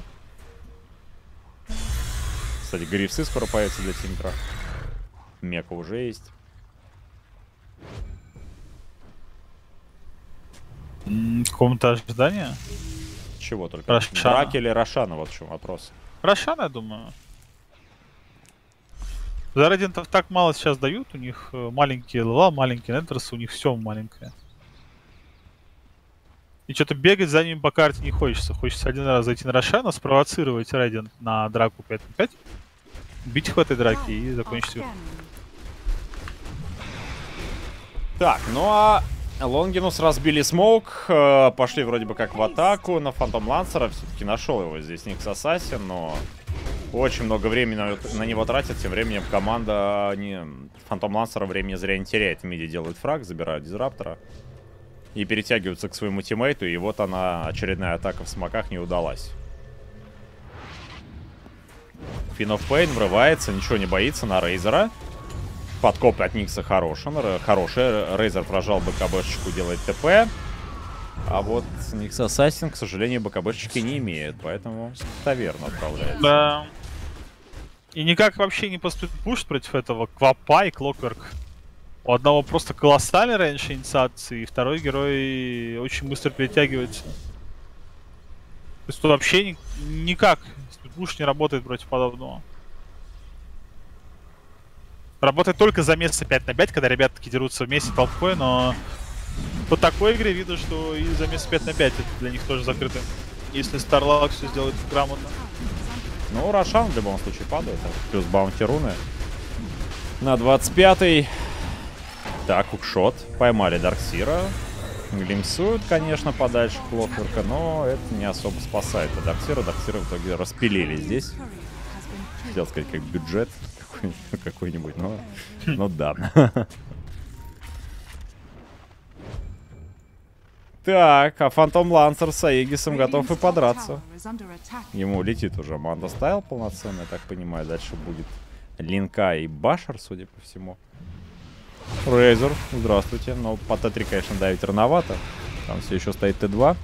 Кстати, грифсы скоро появятся для Тимбера. Мека уже есть. Какому-то ожидания? Чего только? Рошана. Драки или Рошана, вот в чем вопрос. Рошана, я думаю. За Рейдентов так мало сейчас дают, у них маленькие левела, маленькие неттерсы, у них все маленькое. И что-то бегать за ним по карте не хочется. Хочется один раз зайти на Рошана, спровоцировать Рейдент на драку пять на пять, бить их в этой драке и закончить ее. Так, ну а Лонгинус разбили смоук, э, пошли вроде бы как в атаку на Фантом Лансера. Все-таки нашел его здесь Никс Ассасин, но очень много времени на, на него тратит. Тем временем команда не, Фантом Лансера времени зря не теряет. В миде делают фраг, забирают Дизраптора и перетягиваются к своему тиммейту. И вот она, очередная атака в смоках, не удалась. Queen of Pain врывается, ничего не боится на Рейзера. Подкоп от Никса хороший, хороший. Рейзер прожал БКБшечку, делает ТП. А вот Никс Ассасин, к сожалению, БКБшечки не имеет, поэтому таверну отправляется. Да. И никак вообще не пушит против этого Квапа и Клокверк. У одного просто колоссальный рейндж инициации, и второй герой очень быстро перетягивается. То есть тут вообще ни никак пуш не работает против подобного. Работает только за место пять на пять, когда ребята таки дерутся вместе толпой, но по такой игре видно, что и за место пять на пять это для них тоже закрыто. Если StarLux все сделает грамотно. Ну, Рошан в любом случае падает. Плюс баунти руны. На двадцать пятый. Так, хукшот. Поймали Дарксира. Глимсуют, конечно, подальше Клокверка, но это не особо спасает. А Дарксира, Дарксира в итоге распилили здесь. Хотел сказать, как бюджет какой-нибудь, но, но да. Так, а Фантом Лансер с Аегисом готов и подраться. Ему летит уже Манда Стайл полноценный, я так понимаю. Дальше будет Линка и Башер, судя по всему. Рейзер, здравствуйте. Но по Т три, конечно, давить рановато. Там все еще стоит Т два.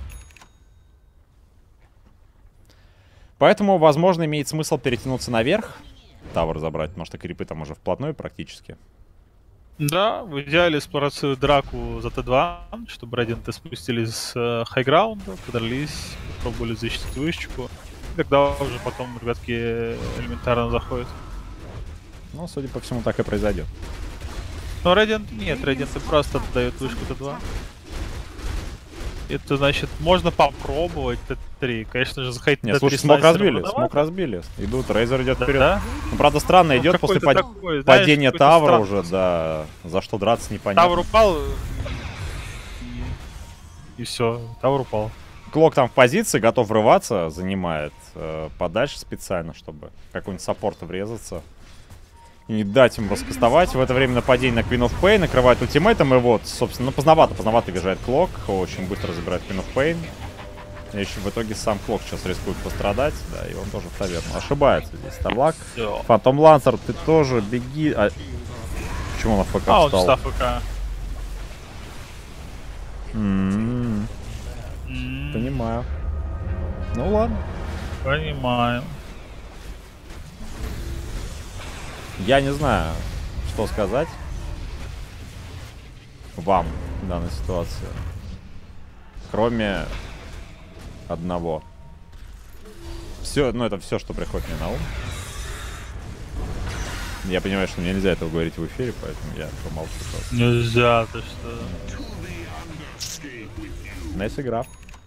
Поэтому, возможно, имеет смысл перетянуться наверх. Тавер забрать, потому что крипы там уже вплотную практически. Да, в идеале спровоцируют драку за Т два, чтобы Рейденты спустились с хайграунда, подрались, попробовали защитить вышечку. И тогда уже потом ребятки элементарно заходят. Ну, судя по всему, так и произойдет. Но Рейдент нет, Рейденты просто отдают вышку Т два. Это значит, можно попробовать Т три. Конечно же, заходить Нет, Т три. слушай, смог разбили, смог разбили. Идут, Рейзер идет да, вперед. да? Ну, правда, странно Ну, идет после пад... такой, падения знаешь, Тавра странный. уже, да. За что драться непонятно. Тавр упал. И, и все, Тавр упал. Клок там в позиции, готов врываться, занимает э, подальше специально, чтобы какой-нибудь саппорт врезаться. И не дать ему раскастовать. В это время нападение на Queen of Pain, накрывает ультимейтом, и вот, собственно, ну, поздновато, поздновато бежает Клок, очень быстро забирает Queen of Pain. И еще в итоге сам Клок сейчас рискует пострадать, да, и он тоже в таверну. Ошибается здесь StarLux. Фантом Лансер, ты тоже беги. А... Почему он АФК А, он встал? встал АФК. М-м-м. М-м. Понимаю. Ну ладно. Понимаю. Я не знаю, что сказать вам в данной ситуации. Кроме одного. Все, ну это все, что приходит мне на ум. Я понимаю, что нельзя этого говорить в эфире, поэтому я помолчу просто. Нельзя, ты что? Найс игра.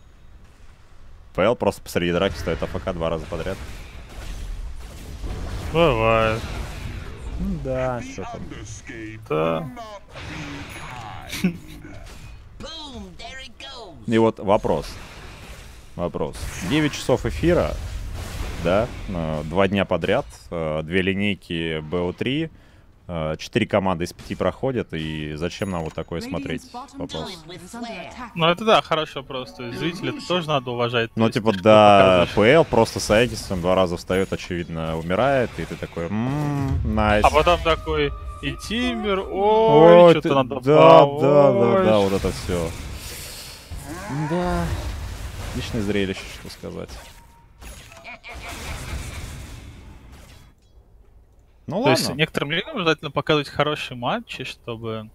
ПЛ просто посреди драки стоит АФК два раза подряд. Бывает. Ну да, что там. Да. И вот вопрос. Вопрос. девять часов эфира, да, два дня подряд, две линейки бэ о три, четыре команды из пяти проходят, и зачем нам вот такое смотреть? Вопрос. Ну это да, хороший вопрос. То есть зрителей тоже надо уважать. Ну есть, типа ты что да, показываешь. ПЛ просто с Аегисом два раза встает, очевидно, умирает, и ты такой, ммм, найс. А потом такой, и Тимбер, ой, Ой, что-то ты- надо... да, по- да, да, ой, да, вот это все. Да. Отличное зрелище, что сказать. Ну То есть ладно. некоторым лигам обязательно показывать хорошие матчи, чтобы...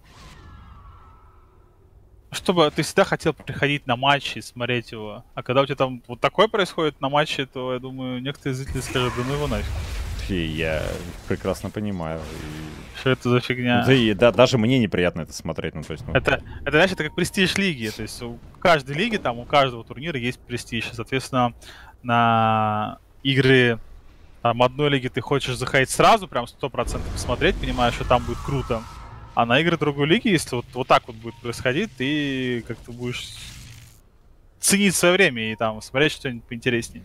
Чтобы ты всегда хотел приходить на матчи и смотреть его. А когда у тебя там вот такое происходит на матче, то, я думаю, некоторые зрители скажут, да ну его нафиг. И я прекрасно понимаю. И... Что это за фигня? Да, и да, даже мне неприятно это смотреть. Ну, то есть, ну, Это, это, знаешь, это как престиж лиги. То есть у каждой лиги, там, у каждого турнира есть престиж. И, соответственно, на игры там, одной лиги ты хочешь заходить сразу, прям сто процентов посмотреть, понимаешь, что там будет круто. А на игры другой лиги, если вот, вот так вот будет происходить, ты как-то будешь ценить свое время и там смотреть что-нибудь поинтереснее.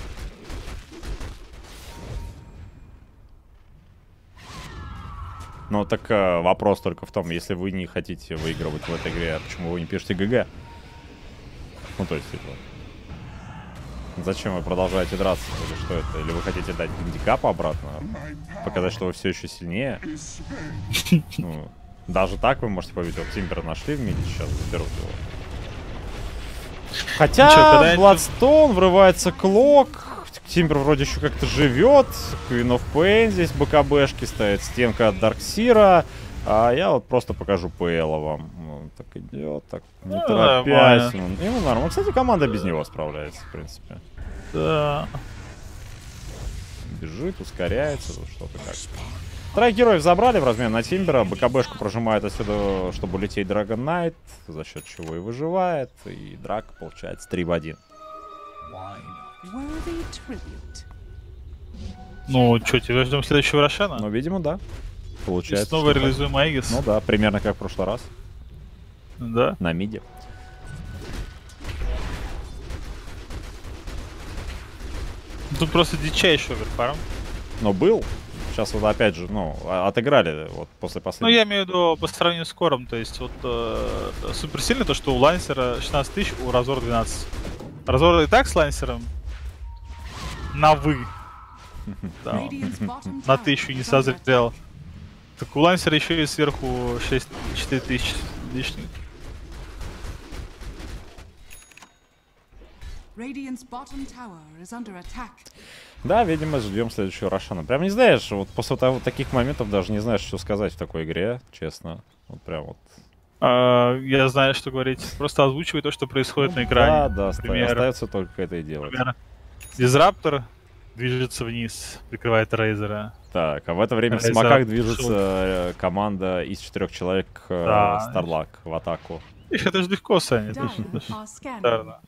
ну так э, вопрос только в том, если вы не хотите выигрывать в этой игре, почему вы не пишете ГГ? Ну, то есть, типа... Зачем вы продолжаете драться? Или что это? Или вы хотите дать гандикап обратно? Показать, что вы все еще сильнее? Ну, даже так вы можете победить. Вот Тимбера нашли в миде, сейчас заберут его. Хотя Бладстоун, врывается Клок. Тимбер вроде еще как-то живет. Queen of Pain здесь БКБшки стоит. Стенка от Дарксира. А я вот просто покажу ПЛа вам. Он так идет, так не ну, торопясь. Ну, ему нормально. Кстати, команда без него справляется, в принципе. Да. Бежит, ускоряется, что-то как. Троих героев забрали в размен на Тимбера. БКБшку прожимает отсюда, чтобы улететь Dragon Knight, за счет чего и выживает. И драка получается три в один. Ну, что, тебя ждем следующего Рошана? Ну, видимо, да. Получается. И снова реализуем Аегис. Ну да, примерно как в прошлый раз. Да. На миде. Тут просто дичайший оверфарм. Но был. Сейчас вот опять же, ну, отыграли вот после последнего. Ну, я имею в виду по сравнению с Кором. То есть вот э, супер сильно то, что у Лансера шестнадцать тысяч, у Разора двенадцать. Разор и так с Лансером на вы. Да, на тысячу не созрел. Так у Лансера еще и сверху шесть-четыре тысячи лишних. Да, видимо, ждем следующего Рошана. Прям не знаешь, вот после того, таких моментов даже не знаешь, что сказать в такой игре, честно. Вот прям вот. А, я знаю, что говорить. Просто озвучивай то, что происходит ну, на экране. Да, да, например, остается только это и делать. Например, Дизраптор движется вниз, прикрывает Рейзера. Так, а в это время Рейзер в смоках движется шут. команда из четырех человек да. Старлак в атаку. Их это же легко, Саня. Да.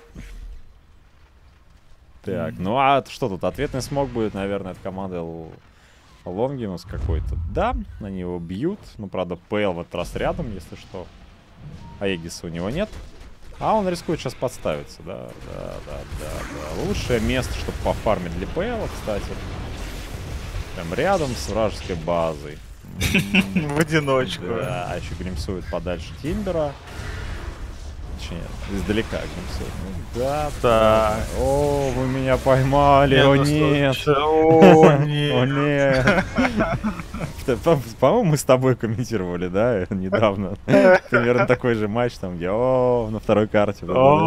Так, ну а что тут? Ответный смог будет, наверное, от команды Лонгинус какой-то. Да, они его бьют. Ну, правда, ПЛ в этот раз рядом, если что. Аегиса у него нет. А он рискует сейчас подставиться, да, да, да, да, да. Лучшее место, чтобы пофармить для ПЛ, кстати. Прям рядом с вражеской базой. В одиночку. Да, а еще гримсует подальше Тимбера. Издалека гримсует. Да, да. О, вы меня поймали, о нет. О нет. О нет. По-моему, мы с тобой комментировали, да, недавно. Примерно такой же матч, там, где о, на второй карте.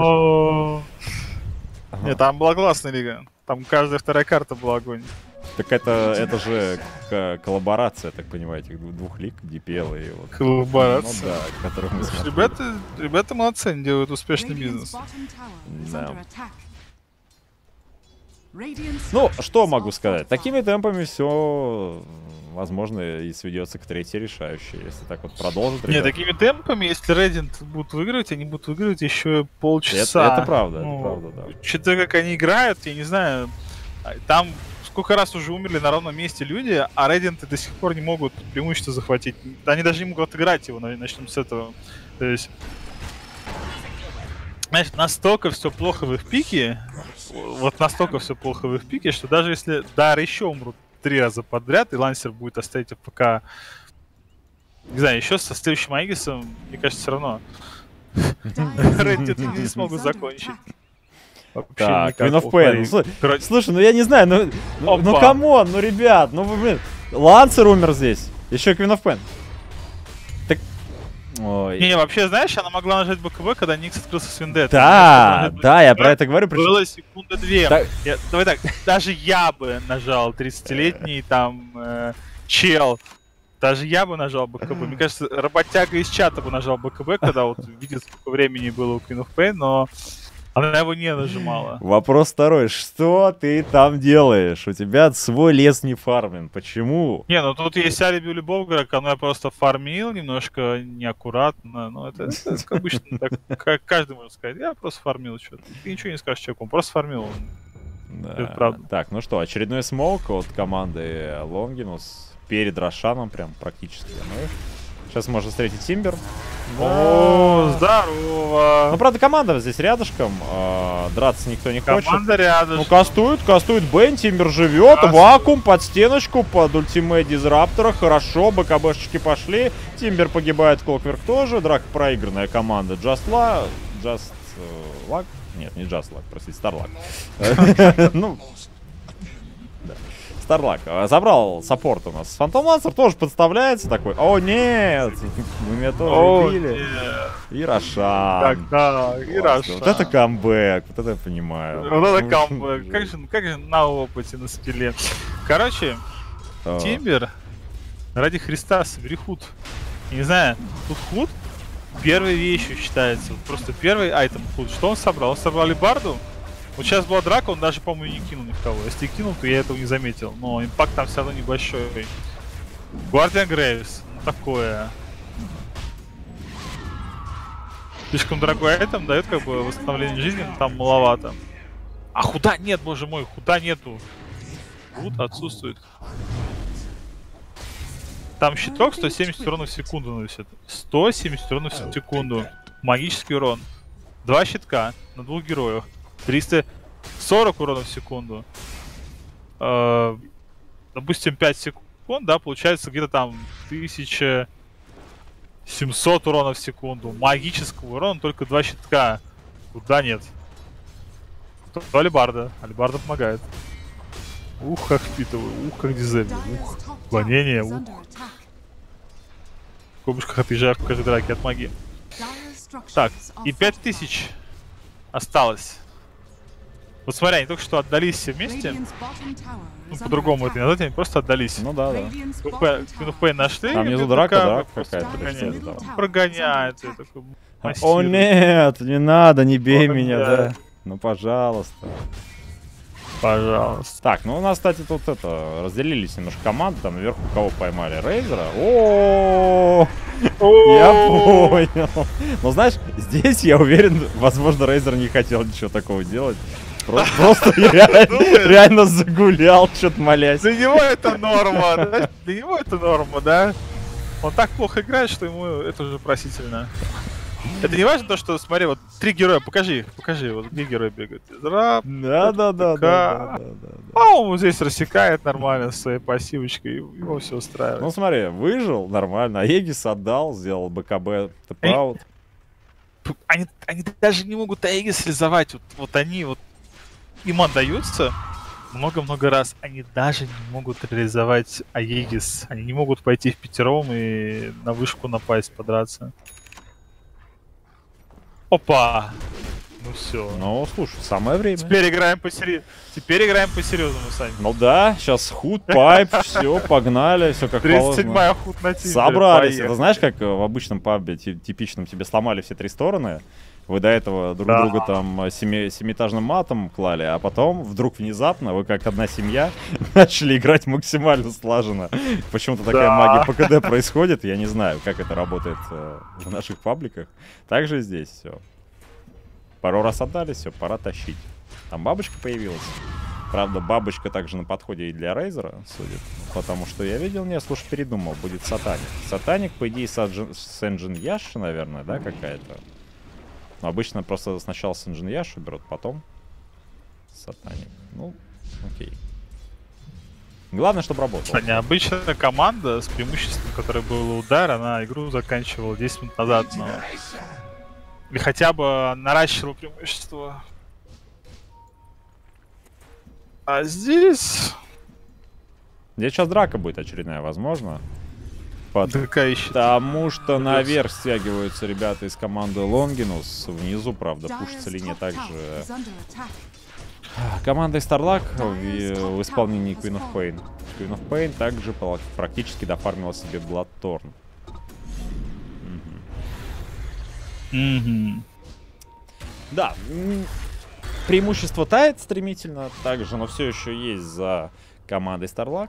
Нет, там была классная лига. Там каждая вторая карта была огонь. Так это, это же коллаборация, так понимаю, этих двух лиг, ди пи эл и вот. Коллаборация? Ну, да, которых мы смотрели. Ребята, ребята молодцы, они делают успешный бизнес. Да. Ну, что могу сказать? Такими темпами все, возможно, и сведется к третьей решающей, если так вот продолжит. Не, такими темпами, если Radiant будут выигрывать, они будут выигрывать еще полчаса. Это, это правда, ну, это правда, да. Что-то как они играют, я не знаю, там... Сколько раз уже умерли на ровном месте люди, а Radiant до сих пор не могут преимущество захватить. Они даже не могут отыграть его, начнем с этого. То есть, знаешь, настолько все плохо в их пике, вот настолько все плохо в их пике, что даже если Дары еще умрут три раза подряд, и Лансер будет оставить АФК, не знаю, еще со следующим Аегисом, мне кажется, все равно Radiant не смогут закончить. Вообще так, Queen of Pain. Слушай, слушай, ну я не знаю, ну, ну, ну камон, ну ребят, ну блин, Лансер умер здесь, еще Queen of Pain. Так, ой. Не, вообще, знаешь, она могла нажать БКБ, когда Никс открылся с Виндеттой. Да, да, я про это говорю. Было секунда две. Так... Я, давай так, даже я бы нажал тридцатилетний там э, чел. Даже я бы нажал БКБ. Мне кажется, работяга из чата бы нажал БКБ, когда вот видит, сколько времени было у Queen of Pain, но... Она его не нажимала. Вопрос второй. Что ты там делаешь? У тебя свой лес не фармин. Почему? Не, ну тут есть алиби у любого игрока, но я просто фармил немножко неаккуратно. Ну это, это, это обычно, так, как каждый может сказать. Я просто фармил что-то. Ты ничего не скажешь человеку, он просто фармил. Да. Это правда. Так, ну что, очередной смоук от команды Лонгинус перед Рошаном прям практически. Ну, сейчас можно встретить Тимбер. О, здорово! Ну, правда, команда здесь рядышком. Э, драться никто не команда хочет. Команда рядышком. Ну, кастует, кастует Бен, Тимбер живет. Кастует. Вакуум под стеночку, под ультимейт Дизраптора. Хорошо, БКБшечки пошли. Тимбер погибает, Клокверк тоже. Драка проигранная команда. Just La... Just... Uh, Luck. Нет, не Just Luck, простите, Starluck. Ну, Starluck. Забрал саппорт у нас. Фантом Лансер тоже подставляется такой. О, нет! Вы меня тоже убили. И Рошан. Да, и Рошан. Вот это камбэк, вот это я понимаю. Вот это камбэк. Как же, как же на опыте, на скилле. Короче, Тимбер, ради Христа, собери худ. Не знаю, тут худ первой вещью считается. Вот просто первый айтем худ. Что он собрал? Он собрал алебарду. Вот сейчас была драка, он даже, по-моему, не кинул ни в кого. Если кинул, то я этого не заметил. Но импакт там все равно небольшой. Guardian Graves. Ну, такое. Слишком дорогой айтем, дает как бы восстановление жизни, но там маловато. А худа нет, боже мой, худа нету. Худ отсутствует. Там щиток сто семьдесят уронов в секунду наносит. сто семьдесят уронов в секунду. Магический урон. Два щитка на двух героях. триста сорок уронов в секунду. Э, допустим, пять секунд, да, получается где-то там тысяча семьсот уронов в секунду. Магического урона только два щитка. Куда нет? То алебарда. Алебарда помогает. Ух, как впитываю, ух, как дизельный, ух, клонение, ух. В кубышках отъезжаю в каждой драке от магии. Так, и пять тысяч осталось. Вот смотри, они только что отдались все вместе. Ну, по-другому это не назвать, они просто отдались. Ну да, да. Квин нашли. Там внизу драка, драка какая-то. Прогоняет. О нет, не надо, не бей меня, да. Ну, пожалуйста. Пожалуйста. Так, ну у нас, кстати, тут это, разделились немножко команды, там наверху кого поймали? Рейзера? О, я понял. Но знаешь, здесь я уверен, возможно, Рейзер не хотел ничего такого делать. Просто реально загулял, что-то молясь. Для него это норма, да? Для него это норма, да? Он так плохо играет, что ему это уже просительно. Это не важно то, что, смотри, вот три героя, покажи их, покажи, вот где герои бегают. Да, да, да, да, да. А он здесь рассекает нормально своей пассивочкой, его все устраивает. Ну смотри, выжил нормально, Аегис отдал, сделал БКБ тэп-аут. Они, они даже не могут Аегис реализовать, вот, вот они вот, им отдаются много-много раз, они даже не могут реализовать Аегис, они не могут пойти в пятером и на вышку напасть, подраться. Опа! Ну все. Ну, слушай, самое время. Теперь играем по серьезному. Теперь играем по серьезному, Сань. Ну да, сейчас худ, пайп, все, погнали, все как положено. тридцать седьмая худ на Тиндере. Собрались. Это знаешь, как в обычном пабе типичном тебе сломали все три стороны. Вы до этого друг да. друга там семи, семиэтажным матом клали, а потом вдруг внезапно вы как одна семья начали играть максимально слаженно. Почему-то такая да. магия ПКД происходит, я не знаю, как это работает э, в наших пабликах. Также здесь все. Пару раз отдали, все, пора тащить. Там бабочка появилась. Правда, бабочка также на подходе и для Рейзера, судит. Потому что я видел, не, слушай, передумал, будет Сатаник. Сатаник, по идее, с Энджин Яши, наверное, да, какая-то. Но обычно просто сначала с Энджин Яшу берут, потом Сатаник. Ну, окей. Главное, чтобы работало. Необычная команда с преимуществом, которое было удар, она игру заканчивала десять минут назад, но... Или хотя бы наращивала преимущество. А здесь... Здесь сейчас драка будет очередная, возможно. Потому что наверх стягиваются ребята из команды Лонгинус. Внизу, правда, пушится линия также. Команда Starluck в, в исполнении Queen of Pain. Queen of Pain также практически дофармила себе Bloodthorn. Mm-hmm. Да, преимущество тает стремительно также, но все еще есть за командой Starluck.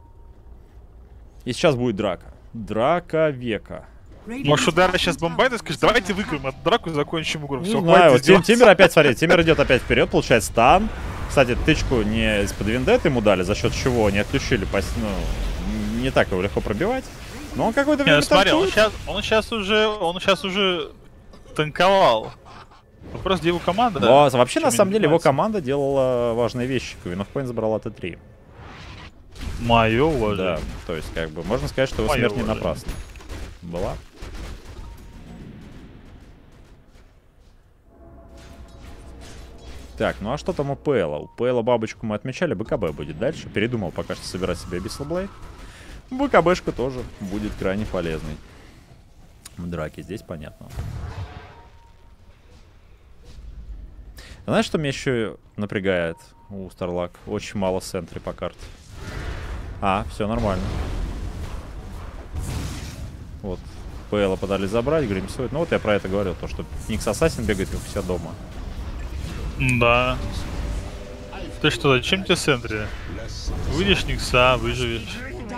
И сейчас будет драка. Драка века. Может, удара сейчас бомбает и скажет, давайте выиграем эту драку и закончим игру. Не Все, знаю, вот Тим, Тимер опять, смотри, Тимер идет опять вперед, получает стан. Кстати, тычку не из-под виндетты ему дали, за счет чего они отключили, ну, не так его легко пробивать. Но он какой-то время смотри, он сейчас, он сейчас уже, он сейчас уже танковал. Вопрос, где его команда? Но, вообще, на самом деле, его команда делала важные вещи. Queen of Pain забрала Т три. Мое уважение. Да, то есть, как бы, можно сказать, что его смерть не напрасна была. Так, ну а что там у Пэла? У Пэла бабочку мы отмечали, БКБ будет дальше. Передумал пока что собирать себе Abyssal Blade. БКБшка тоже будет крайне полезной. В драке здесь понятно. Знаешь, что меня еще напрягает у Старлак? Очень мало сентри по карте. А, все нормально. Вот. Пэла пытались забрать, гримсует. Ну вот я про это говорил, то что Никс Ассасин бегает как у себя дома. Да. Ты что, зачем тебе сентри? Выйдешь Никса, выживешь.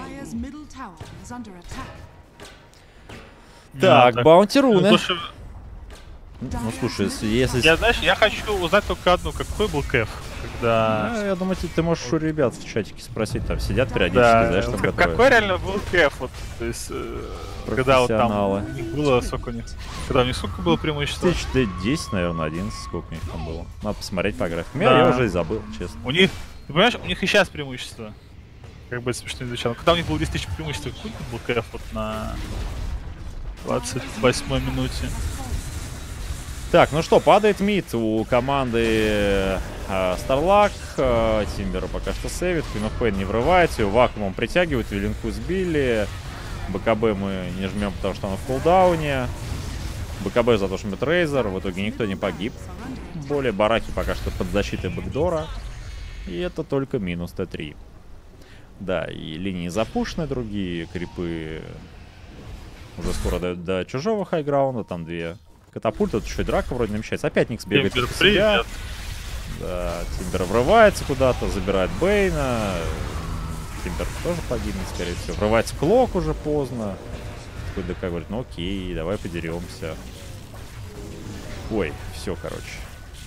Так, баунти руны. Ну, слушай, ну слушай, если... Я, знаешь, я хочу узнать только одну, какой был кэф, когда... Ну, я думаю, ты, ты можешь у ребят в чатике спросить, там сидят периодически, Да, знаешь, там как, готовят. какой реально был кэф, вот, то есть, э, когда вот там у них было, сколько у них, когда у них сколько было преимущество? Тысяч десять, наверное, одиннадцать, сколько у них там было. Надо посмотреть по графику. Да. Я, я уже и забыл, честно. У них, ты понимаешь, у них и сейчас преимущество. Как бы это смешно не звучало. Когда у них было десять тысяч преимущества, какой был кэф вот на двадцать восьмой минуте? Так, ну что, падает мид у команды э, Старлак. Э, Тимбера пока что сейвит. Queen of Pain не врывается. Его вакуумом притягивают. Виленку сбили. БКБ мы не жмем, потому что оно в кулдауне. БКБ за то, что Трейзер. В итоге никто не погиб. Более бараки пока что под защитой бэкдора. И это только минус Т три. Да, и линии запушены другие. Крипы уже скоро до, до чужого хайграунда. Там две катапульты. Тут еще и драка вроде намечается. Опять Никс бегает. Тимбер, привет. Да, Тимбер врывается куда-то, забирает Бейна. Тимбер тоже погибнет, скорее всего. Врывается Клок уже поздно. Такой ДК говорит, ну окей, давай подеремся. Ой, все, короче.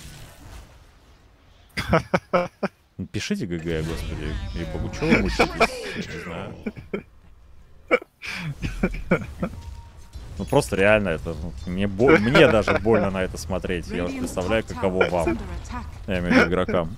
Пишите ГГ, господи. И богу, чего вы мучитесь? Я не знаю. Ну просто реально это, ну, мне, бо мне даже больно на это смотреть. Я уж представляю, каково вам. Я имею в виду игрокам.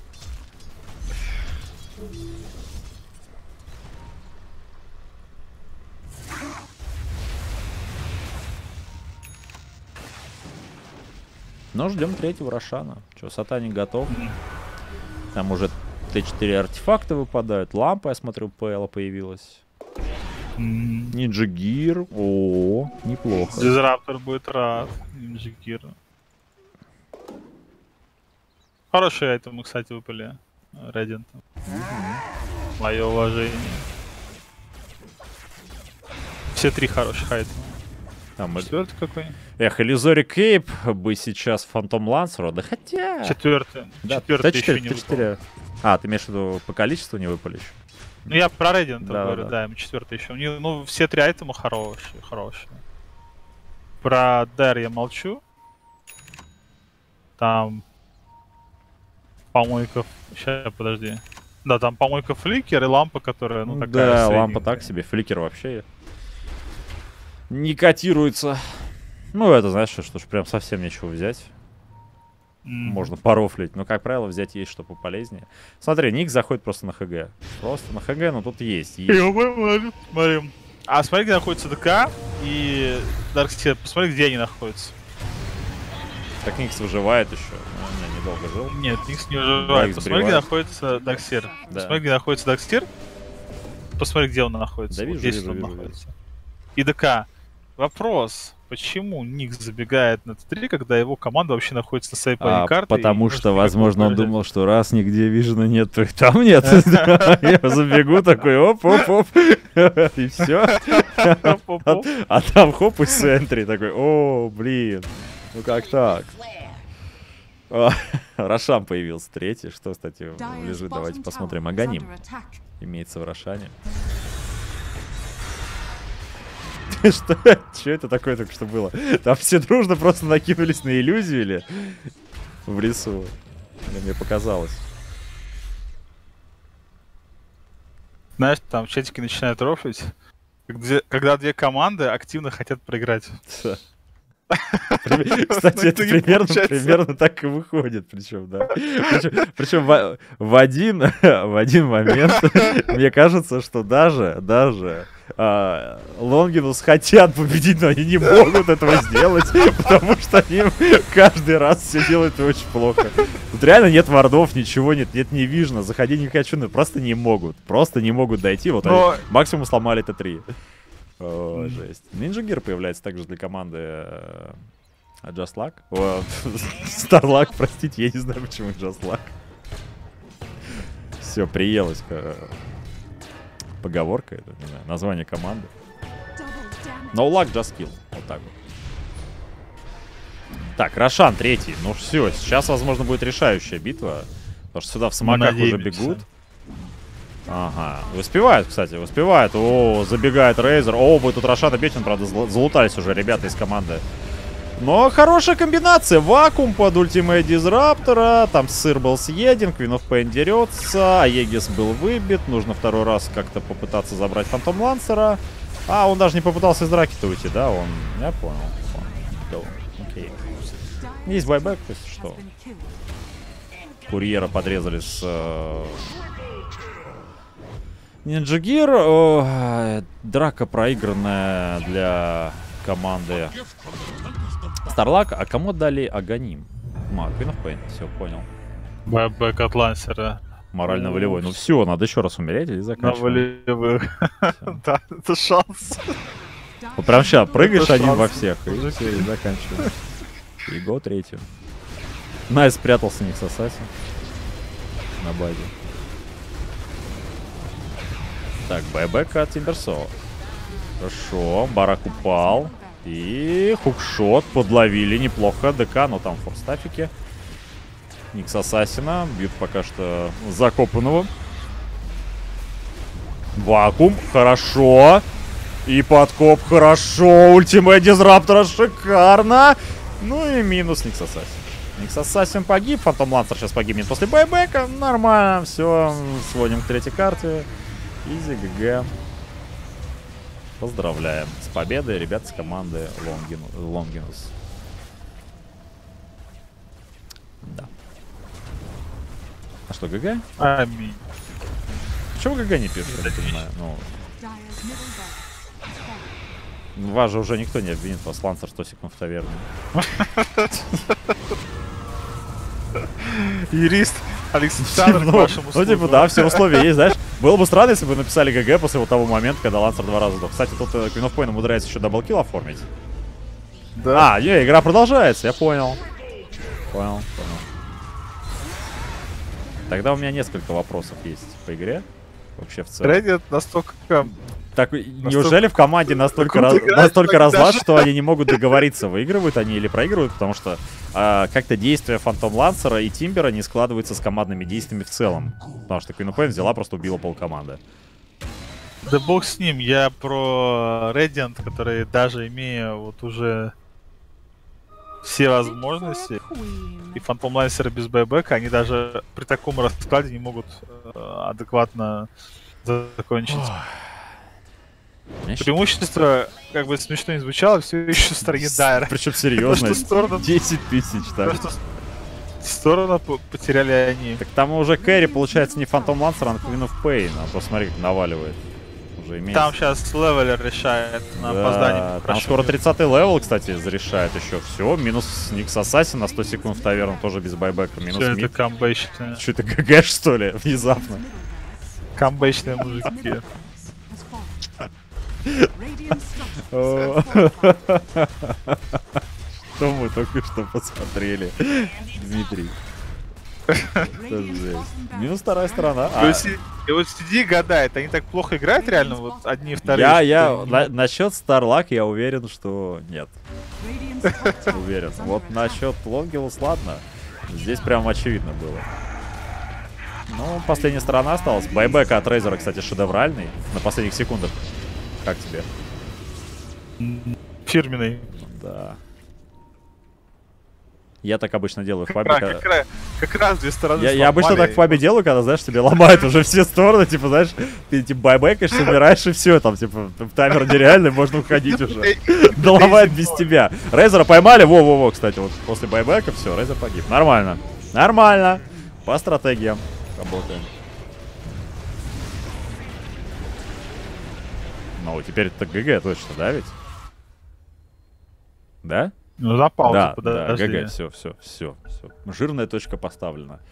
Но ждем третьего Рошана. Че, Сатаник готов. Там уже Т четыре артефакта выпадают. Лампа, я смотрю, Пэла появилась. Нинджа Гир. О, неплохо. Дизраптор будет рад. Нинджа Гир. Хорошие айтемы, кстати, выпали. Реддинта. Мое уважение. Все три хороших айтема. Там Четвертый какой? Эх, Иллюзори Кейп бы сейчас Фантом Лансера. Да хотя... Четвертый. Да, Четвертый Т еще четыре, не Т четыре. А, ты имеешь в виду по количеству не выпали еще? Ну я про Реддинта да, говорю, да, да, ему четвертый еще. У них, ну, все три айтема хорошие, хорошие. Про Дэр я молчу. Там помойка... Сейчас, подожди. Да, там помойка Фликер и лампа, которая, ну, Ну, такая да, средненькая. лампа так себе. Фликер вообще не котируется. Ну, это, знаешь, что, что ж прям совсем нечего взять. М. Можно порофлить, но, как правило, взять есть что пополезнее. Смотри, Ник заходит просто на ХГ. Просто на ХГ, но тут есть. есть. Ё-моё, смотри. А смотри, где находится ДК и Дарксир. Посмотри, где они находятся. Так Никс выживает еще. Ну, не, недолго жил. Нет, Никс не Да, выживает. их Посмотри, где сбривают. находится Дарксир. Да. Посмотри, где находится Дарксир. Посмотри, где он находится. Да Вот вижу, здесь вижу, он вижу, находится. И ДК. Вопрос. Почему Никс забегает на Т три, когда его команда вообще находится на своей А, карты? потому и что, может возможно, он никакого думал, что раз нигде Вижена нет, то и там нет. Я забегу такой, оп-оп-оп. И все. поражения. А там хоп, и центре такой, о, блин. Ну как так? О, Рошан появился третий. Что, кстати, лежит? Давайте посмотрим. Аганим имеется в Рошане. Что? Что это такое только что было? Там все дружно просто накинулись на иллюзию или в лесу? Или мне показалось? Знаешь, там в чатике начинают рофлить, где- когда две команды активно хотят проиграть. Да. При- Кстати, это В итоге примерно, получается. примерно так и выходит, причем, да. Причем, причем в, в один, в один момент мне кажется, что даже, даже а, Лонгинус хотят победить, но они не могут этого сделать, потому что они каждый раз все делают очень плохо. Тут реально нет вардов, ничего нет, нет не вижно, заходи не хочу, но просто не могут, просто не могут дойти. Вот но... они максимум сломали Т три. О, жесть. Ninja Gear появляется также для команды э, Just Luck. О, Starluck, простите, я не знаю, почему Just Luck. Все, приелась поговорка, это, не знаю, название команды. No luck, just kill. Вот так вот. Так, Рошан третий. Ну все, сейчас, возможно, будет решающая битва. Потому что сюда в самоках уже бегут. Ага. Успевают, кстати, успевают. О, забегает Рейзер. О, будет тут Рошана бить. Он, правда, залутались уже ребята из команды. Но хорошая комбинация. Вакуум под ультимейт Дизраптора. Там сыр был съеден. Queen of Pain дерется. Аегис был выбит. Нужно второй раз как-то попытаться забрать Фантом Лансера. А, он даже не попытался из драки-то уйти, да? Он... Я понял. понял. Окей. Есть байбек, если что. Курьера подрезали с... Э... Ninja Gear. О, драка проигранная для команды Starluck. А кому дали Аганим? А, Queen of Pain. Все, понял. Байбек от Лансера. Морально-волевой. Ну все, надо еще раз умереть и заканчивать. На волевых. Да, это шанс. Вот прям сейчас прыгаешь один во всех и все, и заканчиваешь. И го третью. Найс спрятался Никс Ассасин на базе. Так, байбек от Тимберсо. Хорошо, барак упал. И хукшот подловили неплохо. ДК, но там форстафики. Никс Ассасина. Бьют пока что закопанного. Вакуум. Хорошо. И подкоп. Хорошо. Ультимейт Дизраптора. Шикарно. Ну и минус Никс Ассасин. Никс Ассасин погиб. Фантом Лансер сейчас погибнет после байбека. Нормально. Все. Сводим к третьей карте. Изи, ГГ. Поздравляем с победой, ребят, с команды Лонгинус. Да. А что, ГГ? Аминь. Почему ГГ не пишет, я не понимаю. Ну, вас же уже никто не обвинит, вас Лансер сто секунд в таверне. Юрист Александр, ну, к вашему ну, типа, да, все условия есть, знаешь. Было бы странно, если бы написали ГГ после вот того момента, когда Лансер два раза сдох. Кстати, тут Queen of Pain умудряется еще даблкил оформить. Да. А, не, игра продолжается, я понял. Понял, понял. Тогда у меня несколько вопросов есть по игре. Вообще в целом. Reddit настолько... Так, неужели в команде настолько, раз, играть, настолько разлад, даже... что они не могут договориться, выигрывают они или проигрывают, потому что э, как-то действия Фантом Лансера и Тимбера не складываются с командными действиями в целом. Потому что Queen of Pain взяла, просто убила полкоманды. Да бог с ним, я про Radiant, который даже имея вот уже все возможности, и Фантом Лансера без байбека, они даже при таком раскладе не могут э, адекватно закончить. Преимущество, как бы смешно не звучало, все еще в стороне Дайра. Причем серьезно, сторону... десять тысяч так. Сторону потеряли они. Так там уже кэрри получается не Фантом Лансер, а Queen of Pain. А просто смотри, как наваливает. Уже имеется. Там сейчас левелер решает на да, опоздание. Там скоро тридцатый левел, кстати, зарешает еще. Все, минус Никс Ассасин на сто секунд в таверну, тоже без байбека. Минус Что мид. это камбэчное? Что это ГГ, что ли, внезапно? Камбэчные мужики. Что мы только что посмотрели, Дмитрий? Минус вторая сторона. И вот сиди и гадает, они так плохо играют реально, вот одни и вторые? Я, я, насчет Starluck я уверен, что нет. Уверен. Вот насчет Лонгилус, ладно. Здесь прям очевидно было. Ну, последняя сторона осталась. Байбек от Рейзера, кстати, шедевральный. На последних секундах. Как тебе? Фирменный. Да. Я так обычно делаю в как пабе. Раз, когда... как, как раз две стороны Я, я обычно так в пабе делаю, когда, знаешь, тебе ломают уже все стороны. Типа, знаешь, ты типа байбекаешь, умираешь и все. Там, типа, таймер нереальный, можно уходить уже. Доломает без тебя. Рейзера поймали. Во-во-во, кстати, вот после байбека все, Рейзер погиб. Нормально. Нормально. По стратегиям работаем. Ну, теперь это ГГ точно, да, ведь? Да? Ну, за паузу, Да, да, подожди. ГГ, все, все, все, все. Жирная точка поставлена.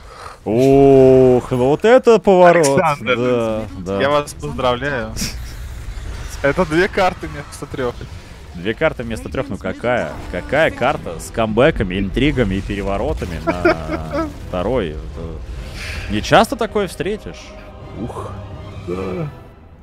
Ух, ну вот это поворот. Александр, Да, да. я вас поздравляю. Это две карты вместо трех. Две карты вместо трех, ну какая? Какая карта с камбэками, интригами и переворотами на второй? Это... Не часто такое встретишь? Ух. Да.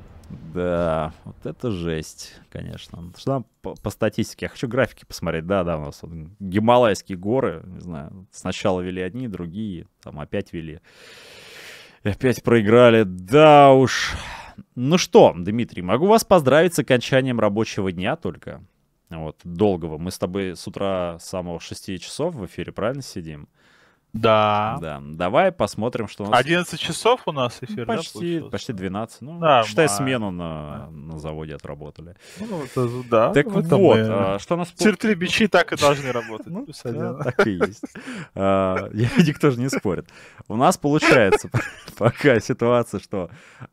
Да, вот это жесть, конечно. Что там по, по статистике? Я хочу графики посмотреть. Да, да, у нас вот Гималайские горы, не знаю, сначала вели одни, другие, там опять вели. И опять проиграли. Да уж. Ну что, Дмитрий, могу вас поздравить с окончанием рабочего дня только. Вот, долгого. Мы с тобой с утра с самого шести часов в эфире, правильно сидим? Да. Да. Давай посмотрим, что у нас... одиннадцать часов у нас эфир, ну, почти, да, почти двенадцать. Ну, да, считай, смену на, на заводе отработали. Ну, это, да, Так вот, вот, а, что у нас... Тир-три бичи так и должны работать. Ну, Плюс да, один. так и есть. А, я- Никто же не спорит. У нас получается пока ситуация, что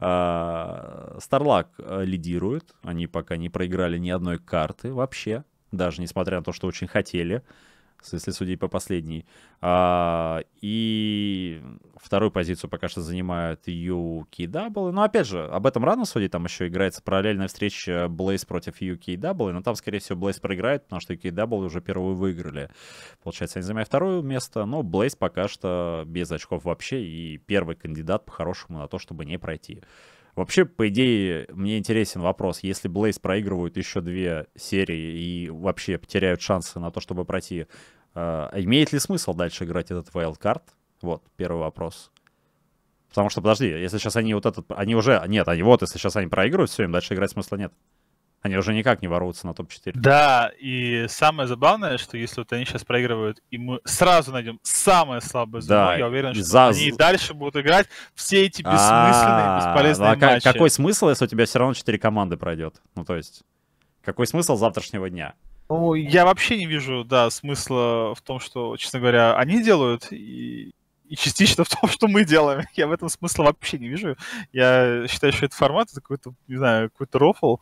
а, Starlock а, лидирует. Они пока не проиграли ни одной карты вообще. Даже несмотря на то, что очень хотели. Если судить по последней. А, и вторую позицию пока что занимают ю кей дабл ю. Но опять же, об этом рано судить. Там еще играется параллельная встреча Blaze против ю кей дабл ю. Но там, скорее всего, Blaze проиграет, потому что ю кей дабл ю уже первую выиграли. Получается, они занимают второе место. Но Blaze пока что без очков вообще. И первый кандидат по-хорошему на то, чтобы не пройти. Вообще, по идее, мне интересен вопрос. Если Blaze проигрывают еще две серии и вообще потеряют шансы на то, чтобы пройти, э, имеет ли смысл дальше играть этот wildcard? Вот, первый вопрос. Потому что, подожди, если сейчас они вот этот... Они уже... Нет, они вот, если сейчас они проигрывают, все, им дальше играть смысла нет. Они уже никак не ворвутся на топ четыре. Да, и самое забавное, что если вот они сейчас проигрывают, и мы сразу найдем самое слабое звено, Да, я уверен, и что за- они и дальше будут играть все эти бессмысленные, А, бесполезные ну а ка- матчи. какой смысл, если у тебя все равно четыре команды пройдет? Ну, то есть, какой смысл завтрашнего дня? Ну, я вообще не вижу, да, смысла в том, что, честно говоря, они делают, и, и частично в том, что мы делаем. Я в этом смысла вообще не вижу. Я считаю, что этот формат это какой-то, не знаю, какой-то рофл.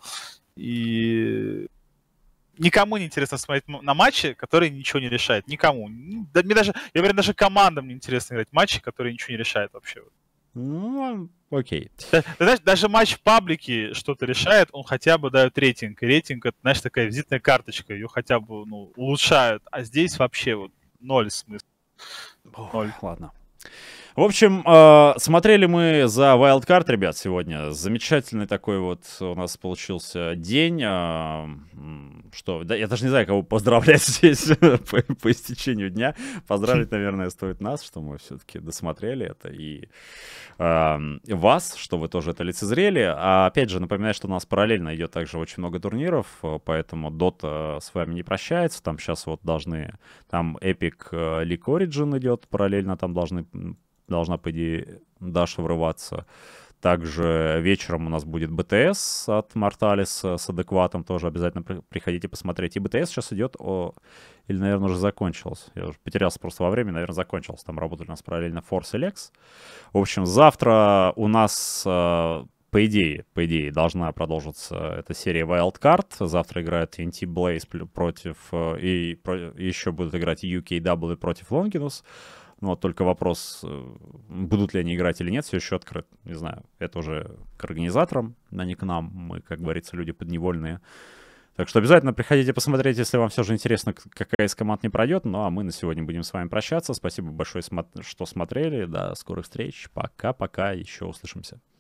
И никому не интересно смотреть м- на матчи, которые ничего не решают. Никому. М, Да, мне даже, я уверен, даже командам не интересно играть в матчи, которые ничего не решают вообще. Ну, окей. Да- ты знаешь, даже матч в паблике что-то решает, он хотя бы дает рейтинг. И рейтинг это, знаешь, такая визитная карточка, ее хотя бы ну, улучшают. А здесь вообще вот ноль смысла. Ноль. Ладно. В общем, э, смотрели мы за Wildcard, ребят, сегодня. Замечательный такой вот у нас получился день. э, м, Что, да, я даже не знаю, кого поздравлять здесь по, по истечению дня. Поздравить, наверное, стоит нас, что мы все-таки досмотрели это. И э, вас, что вы тоже это лицезрели. А опять же, напоминаю, что у нас параллельно идет также очень много турниров, э, поэтому Dota с вами не прощается. Там сейчас вот должны... Там Epic э, League Origin идет параллельно, там должны... Должна, по идее, Даша врываться. Также вечером у нас будет би ти эс от Mortalis с адекватом. Тоже обязательно при- приходите посмотреть. И би ти эс сейчас идет о... Или, наверное, уже закончилось. Я уже потерялся просто во времени. Наверное, закончилось. Там работали у нас параллельно Force и Lex. В общем, завтра у нас... э, По идее, по идее, должна продолжиться эта серия Wildcard. Завтра играет ти эн ти Blaze плю- против... э, И, про- и еще будут играть ю кей дабл ю против Longinus. Ну, вот только вопрос, э, будут ли они играть или нет, все еще открыт. Не знаю, это уже к организаторам, а не к нам. Мы, как говорится, люди подневольные. Так что обязательно приходите посмотреть, если вам все же интересно, к- какая из команд не пройдет. Ну, а мы на сегодня будем с вами прощаться. Спасибо большое, смо- что смотрели. До скорых встреч. Пока-пока. Еще услышимся.